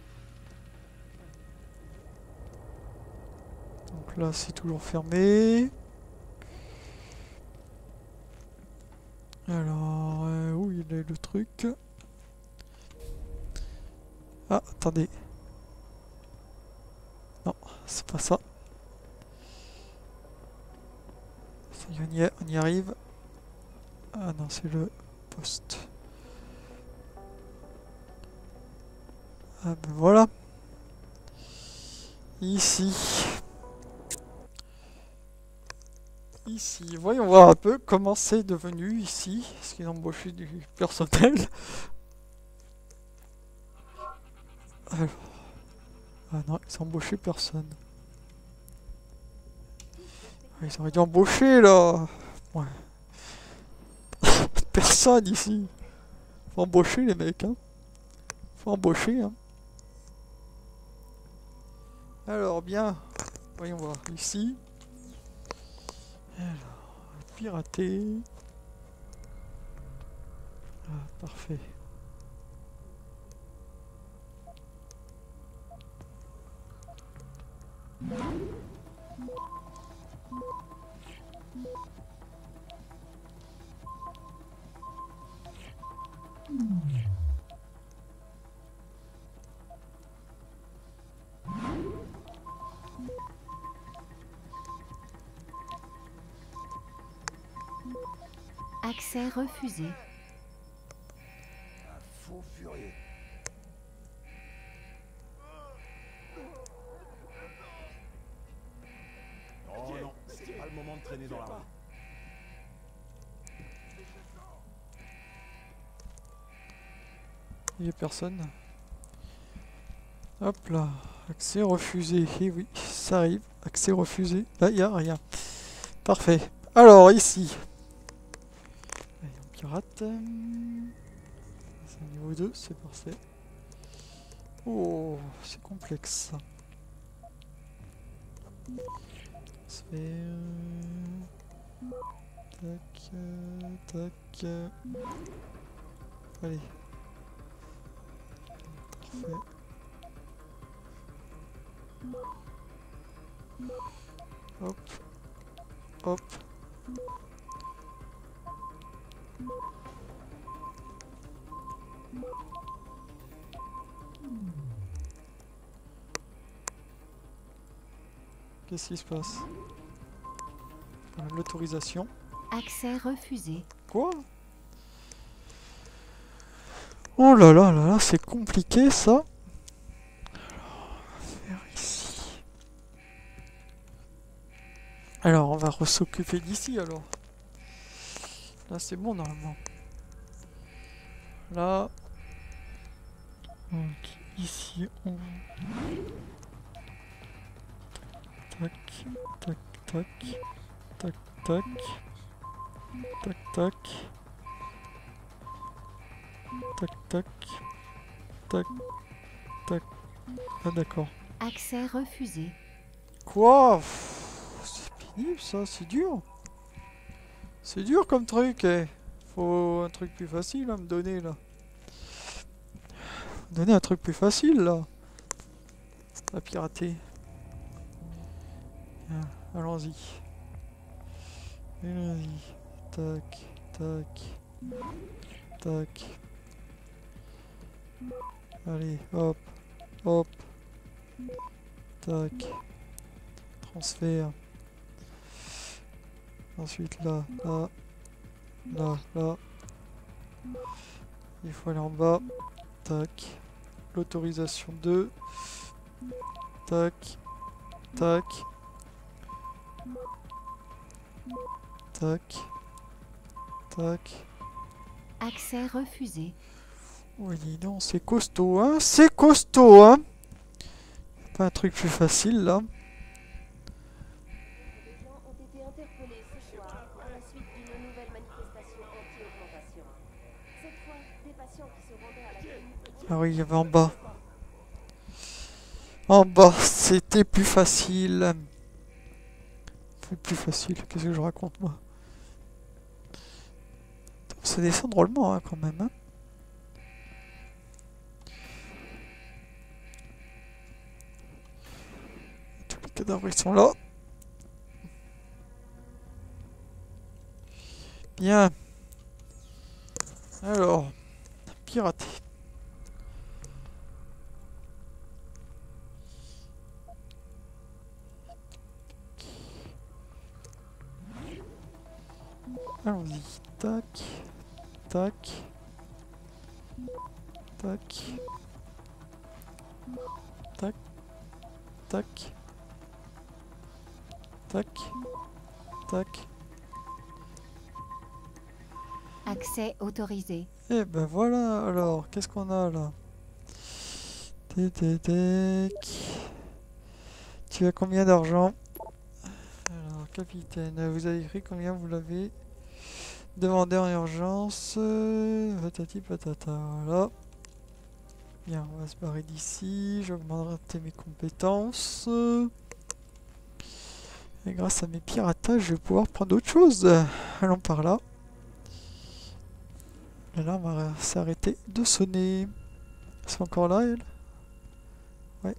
Donc là, c'est toujours fermé. Alors, euh, où il est le truc? Ah, attendez. Non, c'est pas ça. Ça y est, on y est, on y arrive. Ah non, c'est le poste. Ah ben voilà. Ici. Ici. Voyons voir un peu comment c'est devenu ici. Est-ce qu'ils ont embauché du personnel? Alors. Ah non, ils ont embauché personne. Ils auraient dû embaucher là. Ouais. Personne ici. Faut embaucher les mecs, hein. Faut embaucher, hein. Alors bien, voyons voir ici. Alors, pirater. Ah, parfait. Accès refusé. Un faux furieux. Oh non, c'est pas le moment de traîner dans la rue. Il n'y a personne. Hop là, accès refusé. Et oui, ça arrive. Accès refusé. Là, il n'y a rien. Parfait. Alors, ici. Allez, on pirate. C'est niveau deux, c'est parfait. Oh, c'est complexe. Sphère. Tac, tac. Allez. Parfait. Hop. Hop. Qu'est-ce qui se passe? L'autorisation. Accès refusé. Quoi? Oh là là là là, c'est compliqué ça. Alors, on va faire ici. Alors, on va s'occuper d'ici alors. Là, c'est bon normalement. Là. Donc, ici, on... Tac, tac, tac. Tac, tac. Tac, tac. Tac, tac. Tac, tac. Ah d'accord. Accès refusé. Quoi? C'est pénible ça, c'est dur. C'est dur comme truc, eh. Faut un truc plus facile à me donner là. Donner un truc plus facile là. À pirater. Ah, allons-y. Allons-y. Tac, tac. Tac. Allez, hop, hop. Tac. Transfert. Ensuite là, là, là, là. Il faut aller en bas. Tac. L'autorisation deux. Tac. Tac. Tac. Tac. Accès refusé. Oui, dis donc, c'est costaud, hein. C'est costaud, hein. Pas un truc plus facile, là. Ah oui, il y avait en bas. En bas, c'était plus facile. C'est plus facile, qu'est-ce que je raconte, moi? Ça descend drôlement, hein, quand même, hein. Tous les cadavres, ils sont là. Bien. Alors, pirater. Allons-y. Tac. Tac. Tac. Tac. Tac. Tac. Tac. Accès autorisé. Et ben voilà, alors, qu'est-ce qu'on a là? Tététéc. Tu as combien d'argent? Alors, capitaine, vous avez écrit combien vous l'avez demandé en urgence? Patati patata, voilà. Bien, on va se barrer d'ici. J'augmenterai mes compétences. Et grâce à mes piratages, je vais pouvoir prendre autre chose. Allons par là. Et là, on va s'arrêter de sonner. C'est encore là, elle? Ouais.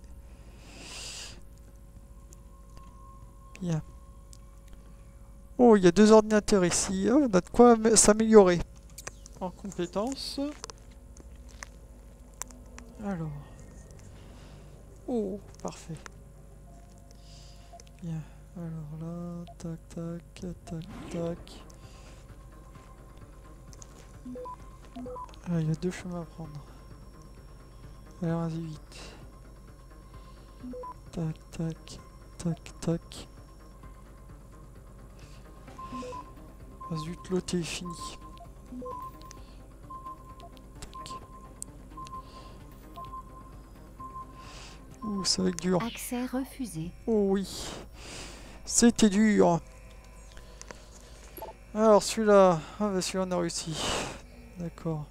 Bien. Oh, il y a deux ordinateurs ici. Oh, on a de quoi s'améliorer. En compétences. Alors. Oh, parfait. Bien. Alors là, tac, tac, tac, tac. Ah, il y a deux chemins à prendre. Alors, vas-y vite. Tac, tac, tac, tac. Ah zut, l'autre est fini. Tac. Ouh, ça va être dur. Accès refusé. Oh oui. C'était dur. Alors celui-là. Ah bah celui-là on a réussi. D'accord.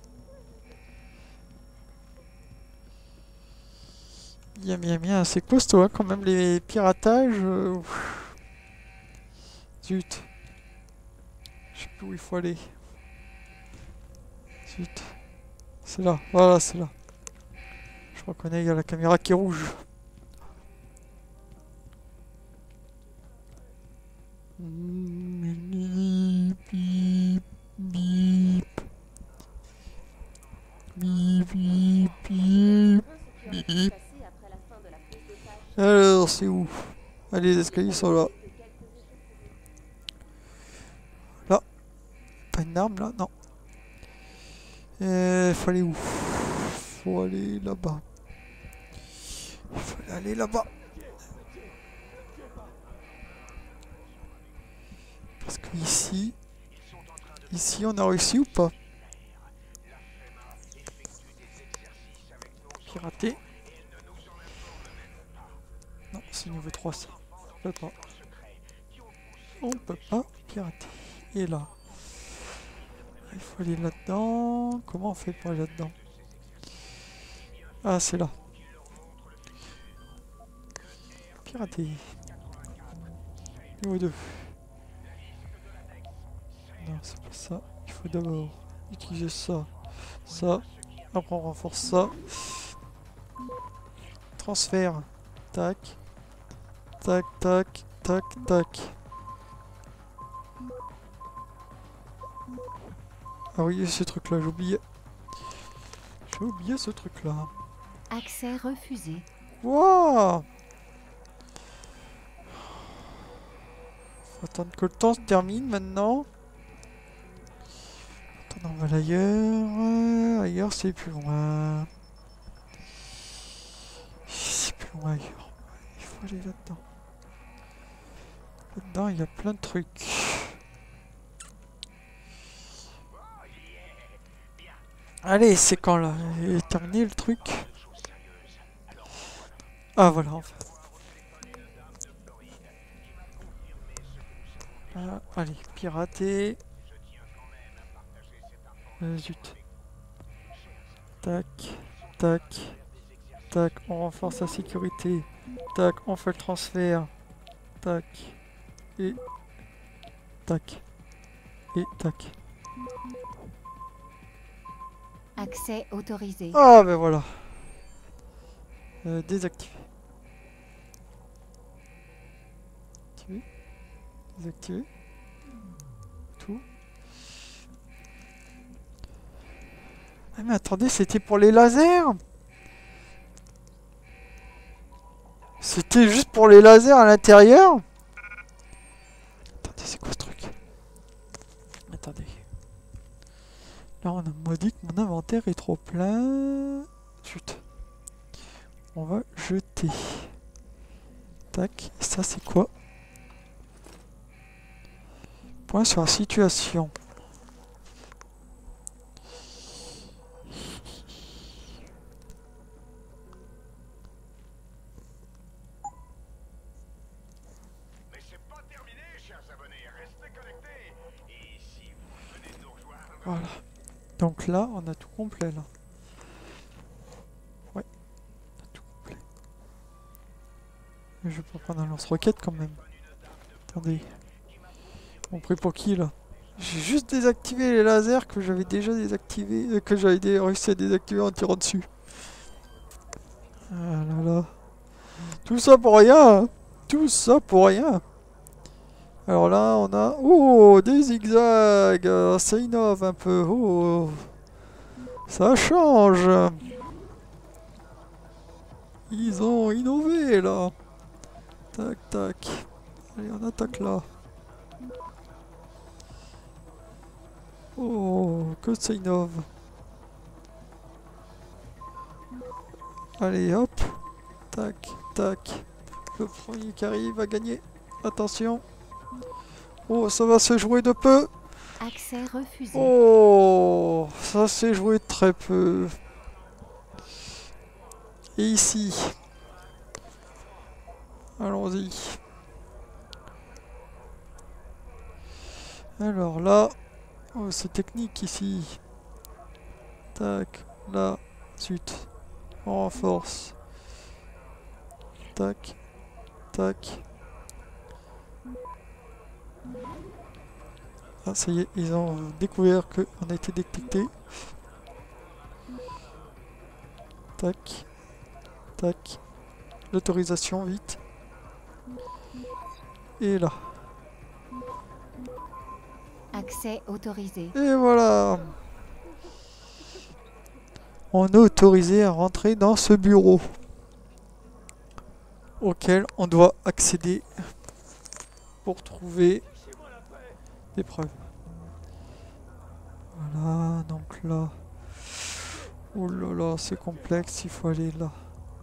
Bien, bien, bien. C'est costaud hein, quand même les piratages. Euh... Zut. Je sais plus où il faut aller. Zut. C'est là. Voilà, c'est là. Je reconnais, il y a la caméra qui est rouge. Bip, bip, bip. Bip, bip, bip. Bip. Alors, c'est où? Allez, les escaliers sont là. Là. Pas une arme, là? Non. Il faut aller où? Faut aller là-bas. Il faut aller là-bas. Parce que ici... Ici, on a réussi ou pas? Pirater. Non, c'est niveau trois ça. On peut pas. On peut pas pirater. Et là. Il faut aller là-dedans. Comment on fait pour aller là-dedans? Ah, c'est là. Pirater. Niveau deux. Non, c'est pas ça. Il faut d'abord utiliser ça. Ça. Après, on renforce ça. Transfert. Tac. Tac, tac, tac, tac. Ah oui, ce truc-là, j'ai oublié. J'ai oublié ce truc-là. Accès refusé. Wouah! Faut attendre que le temps se termine maintenant. Attends, on va ailleurs. Ailleurs, c'est plus loin. C'est plus loin ailleurs. Il faut aller là-dedans. Là-dedans, il y a plein de trucs. Allez, c'est quand là? Il est terminé le truc? Ah voilà, enfin. Ah, allez, pirater. Euh, zut. Tac, tac, tac, on renforce la sécurité. Tac, on fait le transfert. Tac, et tac, et tac. Accès autorisé. Ah ben voilà. Euh, désactiver. Activer. Désactiver. Tout. Ah mais attendez, c'était pour les lasers? C'était juste pour les lasers à l'intérieur? Attendez, c'est quoi ce truc? Attendez. Là, on m'a dit que mon inventaire est trop plein. Chut. On va jeter. Tac. Et ça, c'est quoi? Point sur la situation. Voilà. Donc là, on a tout complet là. Ouais. On a tout complet. Mais je vais pas prendre un lance-roquette quand même. Attendez. On prie pour qui là? J'ai juste désactivé les lasers que j'avais déjà désactivés. Euh, que j'avais dé réussi à désactiver en tirant dessus. Ah là là. Tout ça pour rien. Hein. Tout ça pour rien. Alors là, on a... Oh, des zigzags. euh, Ça innove un peu. Oh, ça change. Ils ont innové, là. Tac, tac. Allez, on attaque là. Oh, que ça innove. Allez, hop. Tac, tac. Le premier qui arrive va gagner. Attention. Oh, ça va se jouer de peu. Accès refusé. Oh, ça s'est joué de très peu. Et ici. Allons-y. Alors là. Oh, c'est technique ici. Tac, là. Zut. On renforce. Tac, tac. Ah, ça y est, ils ont découvert qu'on a été détecté. Tac, tac. L'autorisation, vite. Et là. Accès autorisé. Et voilà. On est autorisé à rentrer dans ce bureau auquel on doit accéder pour trouver des preuves. Voilà, donc là. Oh là là, c'est complexe, il faut aller là.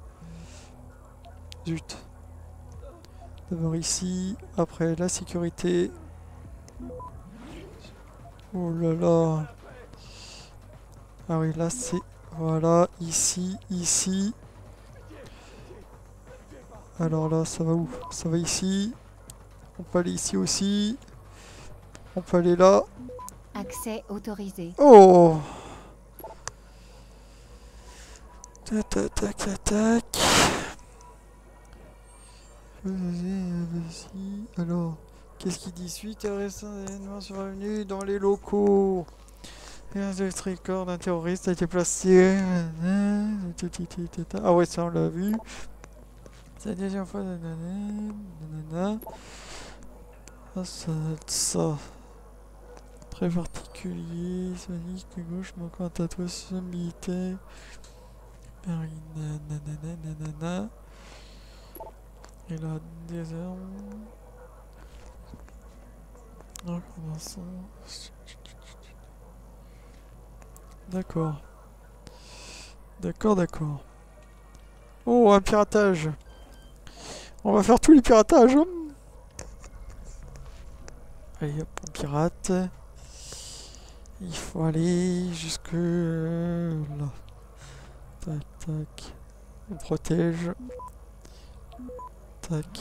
Zut. D'abord ici, après la sécurité. Oh là là. Ah oui, là c'est... Voilà, ici, ici. Alors là, ça va où? Ça va ici. On peut aller ici aussi. On peut aller là. Accès autorisé. Oh! Tac, tac, tac, tac, tac. Vas-y. Alors, qu'est-ce qu'il dit? Suite à récent événement survenu dans les locaux. Un corps d'un terroriste a été placé. Ah ouais, ça on l'a vu. C'est la deuxième fois. Ah, ça, ça. Très particulier. Sonic de gauche, manquant un tatouage militaire. Nanana. Et là, des armes. D'accord. D'accord, d'accord. Oh, un piratage. On va faire tous les piratages. Hein. Allez, hop, on pirate. Il faut aller jusque euh, là. Tac, tac. On protège. Tac.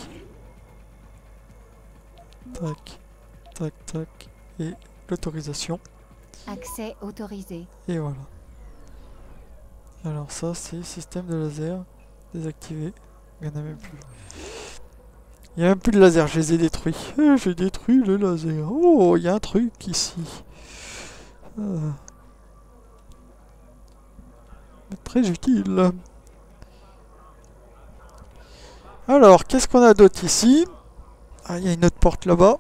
Tac. Tac, tac. Et l'autorisation. Accès autorisé. Et voilà. Alors ça, c'est système de laser désactivé. Il n'y en a même plus. Il n'y a même plus de laser, je les ai détruits. Eh, j'ai détruit le laser. Oh, il y a un truc ici. Ah. Très utile. Alors, qu'est-ce qu'on a d'autre ici? Ah, il y a une autre porte là-bas.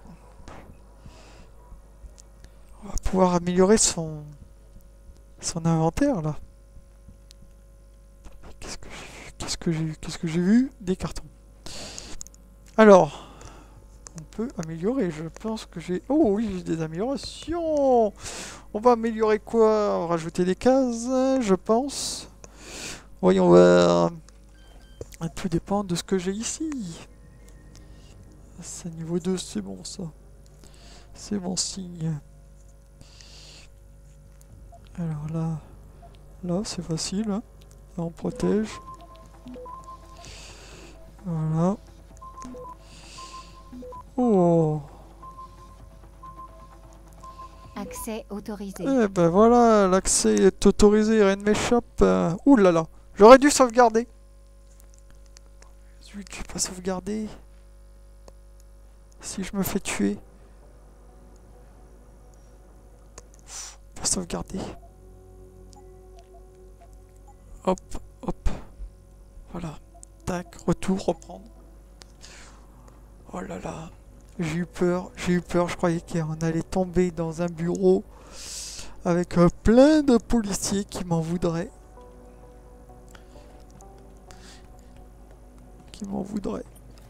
On va pouvoir améliorer son son inventaire là. Qu'est-ce que j'ai vu? Qu'est-ce que j'ai vu? Qu'est-ce que j'ai vu? Des cartons. Alors, on peut améliorer. Je pense que j'ai... Oh oui, j'ai des améliorations. On va améliorer quoi? Rajouter des cases, je pense. Voyons voir. Tout dépend de ce que j'ai ici. C'est niveau deux, c'est bon ça. C'est bon signe. Alors là, là c'est facile. Hein. Là on protège. Voilà. Oh. Accès autorisé. Eh ben voilà, l'accès est autorisé, rien ne m'échappe. Ouh là là, j'aurais dû sauvegarder. Zut, j'ai pas sauvegardé. Si je me fais tuer. Pas sauvegarder. Hop, hop. Voilà. Tac, retour, reprendre. Oh là là. J'ai eu peur, j'ai eu peur, je croyais qu'on allait tomber dans un bureau avec euh, plein de policiers qui m'en voudraient. Qui m'en voudraient.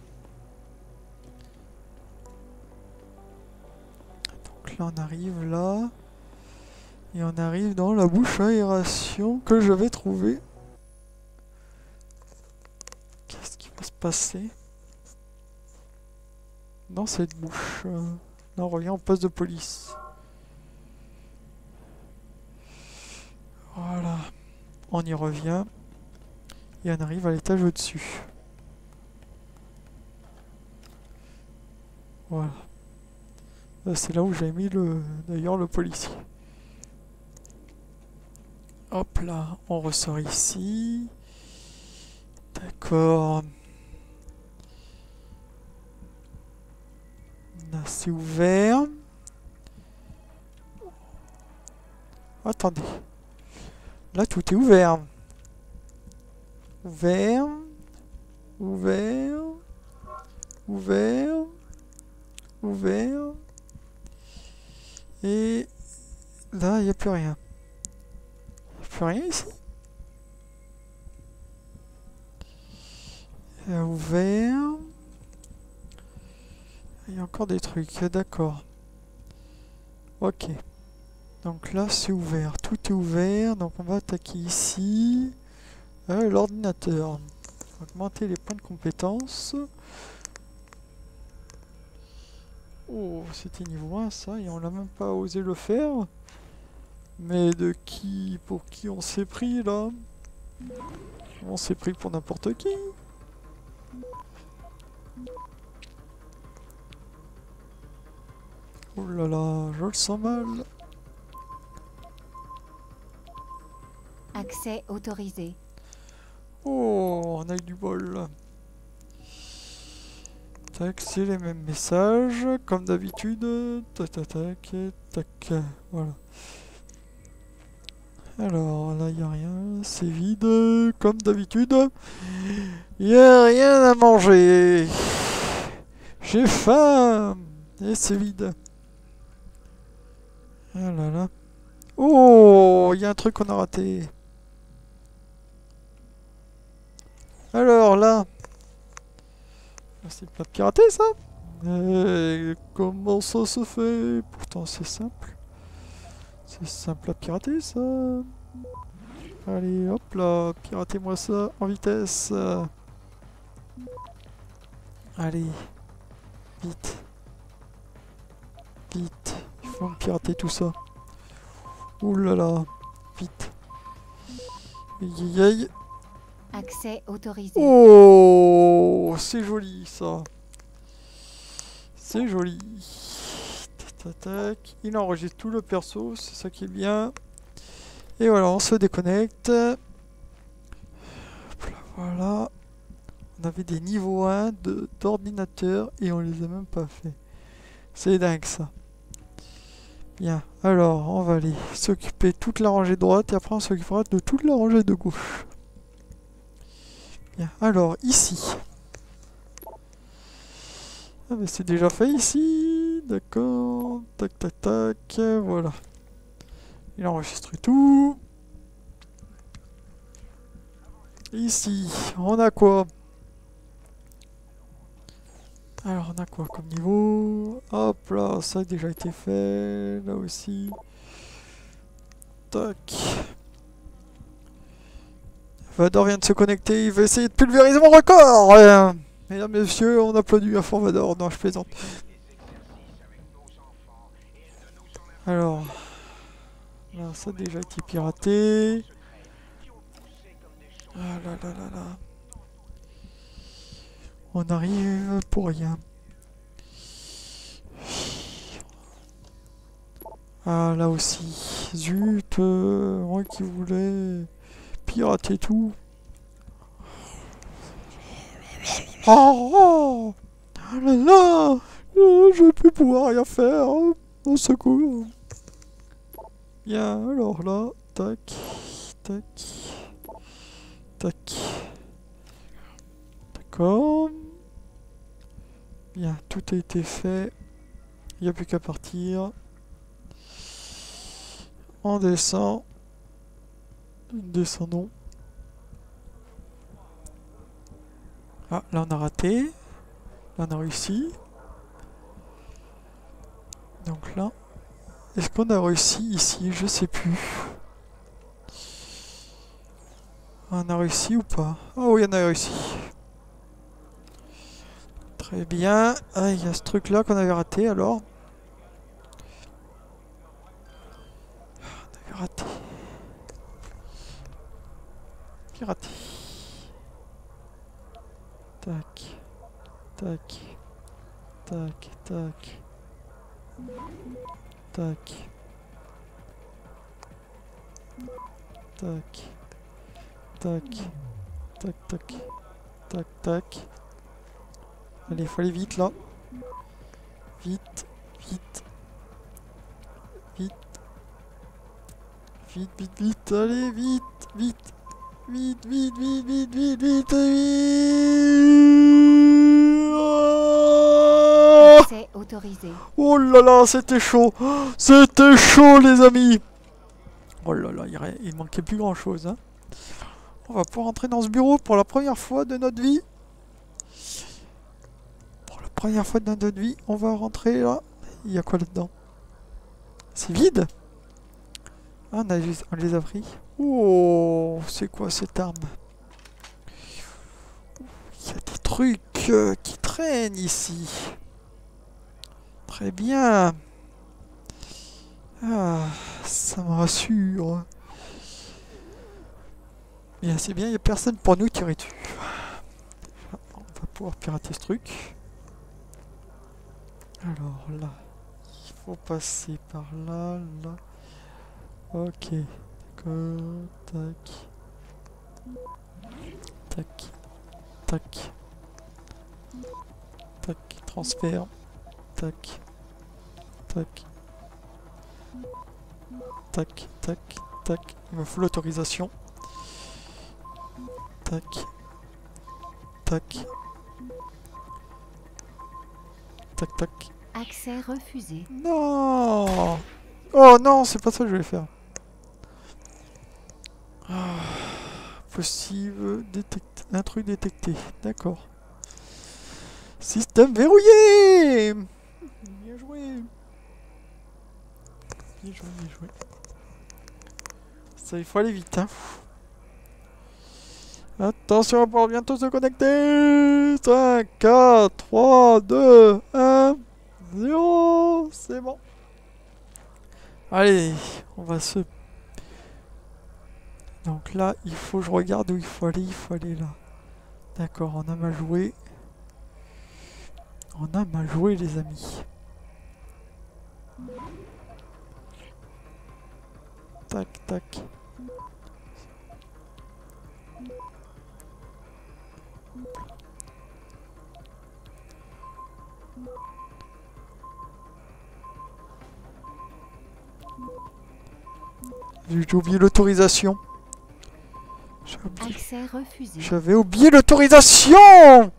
Donc là on arrive là. Et on arrive dans la bouche à aération que je vais trouver. Qu'est-ce qui va se passer dans cette bouche? euh, Là on revient au poste de police. Voilà. On y revient. Et on arrive à l'étage au-dessus. Voilà. C'est là où j'ai mis le d'ailleurs le policier. Hop là, on ressort ici. D'accord. Là, c'est ouvert. Attendez. Là, tout est ouvert. Ouvert. Ouvert. Ouvert. Ouvert. Et là, il n'y a plus rien. Il n'y a plus rien ici. Et ouvert. Il y a encore des trucs, d'accord. Ok. Donc là, c'est ouvert. Tout est ouvert. Donc on va attaquer ici. Euh, L'ordinateur. Augmenter les points de compétences. Oh, c'était niveau un ça, et on n'a même pas osé le faire. Mais de qui, pour qui on s'est pris là? On s'est pris pour n'importe qui. Oh là là, je le sens mal. Accès autorisé. Oh, on a eu du bol. Tac, c'est les mêmes messages, comme d'habitude. Tac, tac, tac, tac. Voilà. Alors, là, il n'y a rien. C'est vide, comme d'habitude. Il n'y a rien à manger. J'ai faim. Et c'est vide. Ah là là. Oh, il y a un truc qu'on a raté. Alors, là. C'est pas piraté, ça? Euh, comment ça se fait? Pourtant c'est simple. C'est simple à pirater ça. Allez hop là, piratez-moi ça en vitesse. Allez, vite. Vite, il faut me pirater tout ça. Ouh là là, vite. Aïe aïe aïe. Accès autorisé. Oh, c'est joli ça. C'est joli. Tac, tac. Il enregistre tout le perso, c'est ça qui est bien. Et voilà, on se déconnecte. Hop là, voilà. On avait des niveaux un de- d'ordinateur et on les a même pas fait. C'est dingue ça. Bien, alors on va aller s'occuper de toute la rangée droite et après on s'occupera de toute la rangée de gauche. Bien, alors ici. Ah mais c'est déjà fait ici. D'accord. Tac tac tac. Voilà. Il enregistre tout. Ici, on a quoi? Alors on a quoi comme niveau? Hop là, ça a déjà été fait. Là aussi. Tac. Vador vient de se connecter, il va essayer de pulvériser mon record. euh. Mesdames et messieurs, on applaudit à fond Vador. Non, je plaisante. Alors. Là, ça a déjà été piraté. Ah là là là là. On arrive pour rien. Ah là aussi. Zut, euh, moi qui voulais pirater tout. Oh, oh, ah là là, euh, je vais plus pouvoir rien faire. Au secours. Bien, alors là, tac, tac, tac. D'accord. Bien, tout a été fait. Il n'y a plus qu'à partir. On descend. Descendons. Ah, là on a raté. Là on a réussi. Donc là. Est-ce qu'on a réussi ici? Je sais plus. On a réussi ou pas? Oh oui, on a réussi. Très bien. Ah, il y a ce truc là qu'on avait raté alors. On avait raté. Piraté. Tac. Tac. Tac. Tac. Tac. Tac. Tac. Tac, tac. Tac, tac. Allez, faut aller vite là. Vite, vite. Vite. Vite, vite, vite. Allez, vite, vite. Vite, vite, vite, vite, vite, vite, vite. Accès autorisé. Oh là là, c'était chaud. C'était chaud, les amis. Oh là là, il, il manquait plus grand chose. Hein. On va pouvoir entrer dans ce bureau pour la première fois de notre vie. Pour la première fois de notre vie, on va rentrer là. Il y a quoi là-dedans? C'est vide? Ah, on, a, on les a pris. Oh, c'est quoi cette arme? Il y a des trucs euh, qui traînent ici. Très bien. Ah, ça me rassure. Bien, c'est bien, il n'y a personne pour nous tirer dessus. On va pouvoir pirater ce truc. Alors là, il faut passer par là, là. Ok, d'accord, tac. Tac, tac. Tac, transfert. Tac. Tac. Tac, tac, tac. Il me faut l'autorisation. Tac. Tac. Tac, tac. Accès refusé. Non. Oh non, c'est pas ça que je vais faire. Ah, possible détecter. Un truc détecté. D'accord. Système verrouillé. Bien joué. Bien joué, bien joué. Ça, il faut aller vite, hein. Attention, on va pouvoir bientôt se connecter. cinq, quatre, trois, deux, un, zéro. C'est bon. Allez, on va se... Donc là, il faut que je regarde où il faut aller. Il faut aller là. D'accord, on a mal joué. On a mal joué, les amis. Tac, tac. J'ai oublié l'autorisation. Accès refusé. J'avais oublié l'autorisation.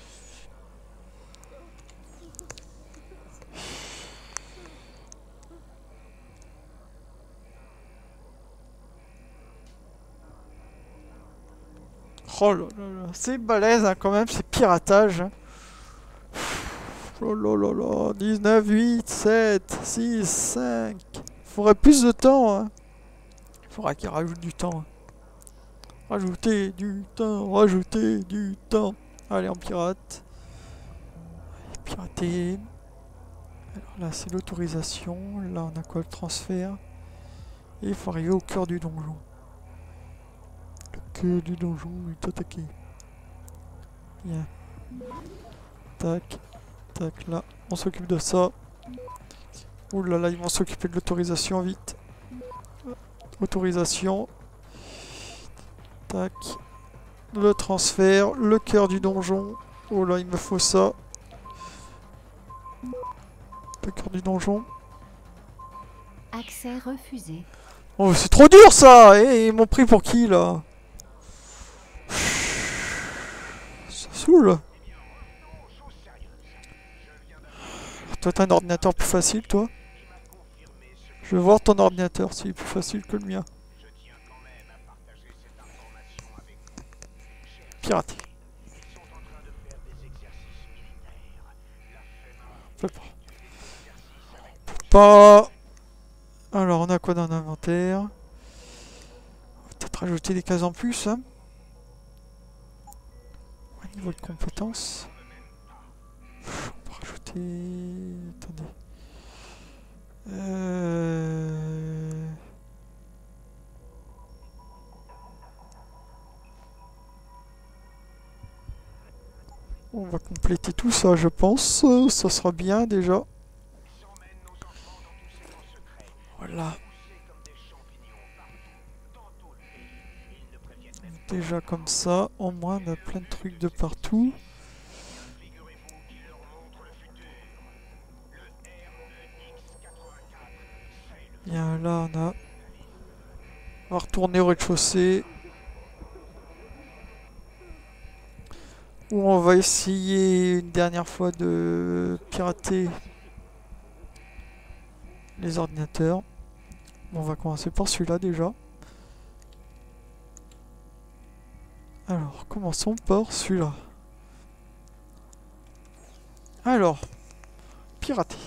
Oh là là là, c'est balèze hein, quand même, c'est piratage. Hein. Oh là là là, dix-neuf, huit, sept, six, cinq. Faudrait plus de temps. Hein. Faudra qu'il rajoute du temps. Hein. Rajouter du temps, rajouter du temps. Allez, on pirate. Allez, pirater. Alors là, c'est l'autorisation. Là, on a quoi, le transfert. Et il faut arriver au cœur du donjon. Le cœur du donjon est attaqué. Bien. Tac. Tac, là. On s'occupe de ça. Ouh là là, ils vont s'occuper de l'autorisation, vite. Autorisation. Tac. Le transfert, le cœur du donjon. Oh là, il me faut ça. Le cœur du donjon. Accès refusé. Oh, c'est trop dur ça. Et ils m'ont pris pour qui là? Ça saoule. Toi, t'as un ordinateur plus facile, toi? Je veux voir ton ordinateur s'il est plus facile que le mien. Pirater. Fais pas. Pas. Alors, on a quoi dans l'inventaire? On va peut-être rajouter des cases en plus. Hein. Au niveau de compétences. On va rajouter. Attendez. Euh... On va compléter tout ça, je pense. Ça sera bien déjà. Voilà. Déjà comme ça, au moins on a plein de trucs de partout. Bien là on a... On va retourner au rez-de-chaussée. Où on va essayer une dernière fois de pirater les ordinateurs. Bon, on va commencer par celui-là déjà. Alors, commençons par celui-là. Alors, pirater.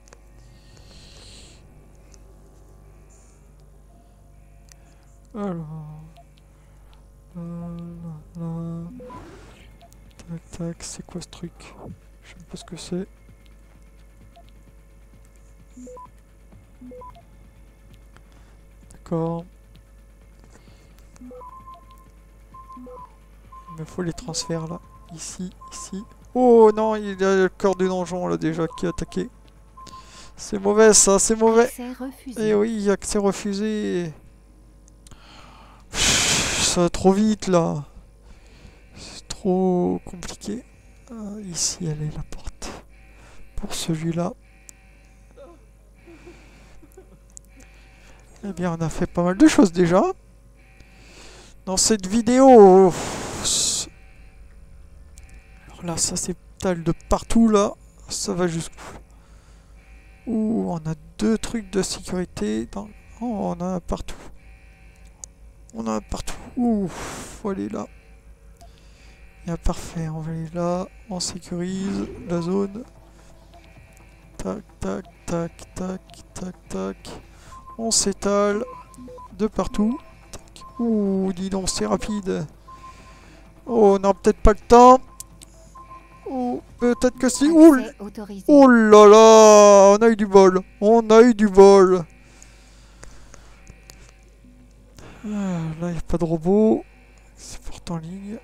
Alors, là, là, là. Tac, tac, c'est quoi ce truc? Je sais pas ce que c'est. D'accord. Il me faut les transferts là. Ici, ici. Oh non, il y a le corps du donjon là déjà qui est attaqué. C'est mauvais ça, c'est mauvais. Et oui, accès refusé. Ça va trop vite là. C'est trop compliqué. Ah, ici, elle est la porte. Pour celui-là. Eh bien, on a fait pas mal de choses déjà. Dans cette vidéo. Alors là, ça s'étale de partout là. Ça va jusqu'où? Ouh, on a deux trucs de sécurité. Dans... Oh, on en a partout. On en a partout. Ouh, faut aller là. Bien, parfait. On va aller là. On sécurise la zone. Tac, tac, tac, tac, tac, tac. On s'étale de partout. Tac. Ouh, dis donc, c'est rapide. Oh, on n'a peut-être pas le temps. Oh, peut-être que si. Ouh, oh là là, on a eu du bol. On a eu du bol. Ah, là, il n'y a pas de robot. C'est pourtant en ligne.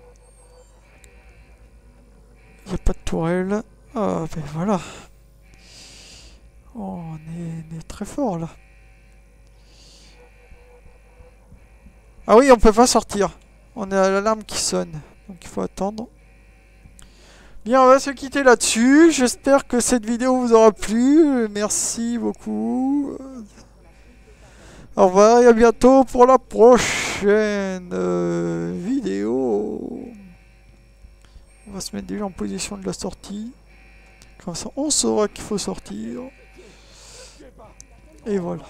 Il n'y a pas de tourelle. Ah, ben voilà. Oh, on est, on est très fort là. Ah oui, on peut pas sortir. On a l'alarme qui sonne. Donc il faut attendre. Bien, on va se quitter là-dessus. J'espère que cette vidéo vous aura plu. Merci beaucoup. Au revoir et à bientôt pour la prochaine euh, vidéo. On va se mettre déjà en position de la sortie. Comme ça, on saura qu'il faut sortir. Et voilà.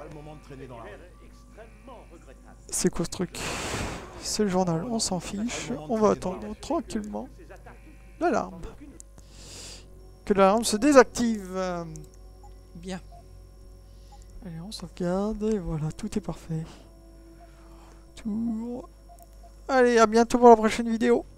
C'est quoi ce truc? C'est le journal, on s'en fiche. On va attendre tranquillement l'alarme. Que l'alarme se désactive. Bien. Allez, on sauvegarde et voilà, tout est parfait. Tour. Allez, à bientôt pour la prochaine vidéo.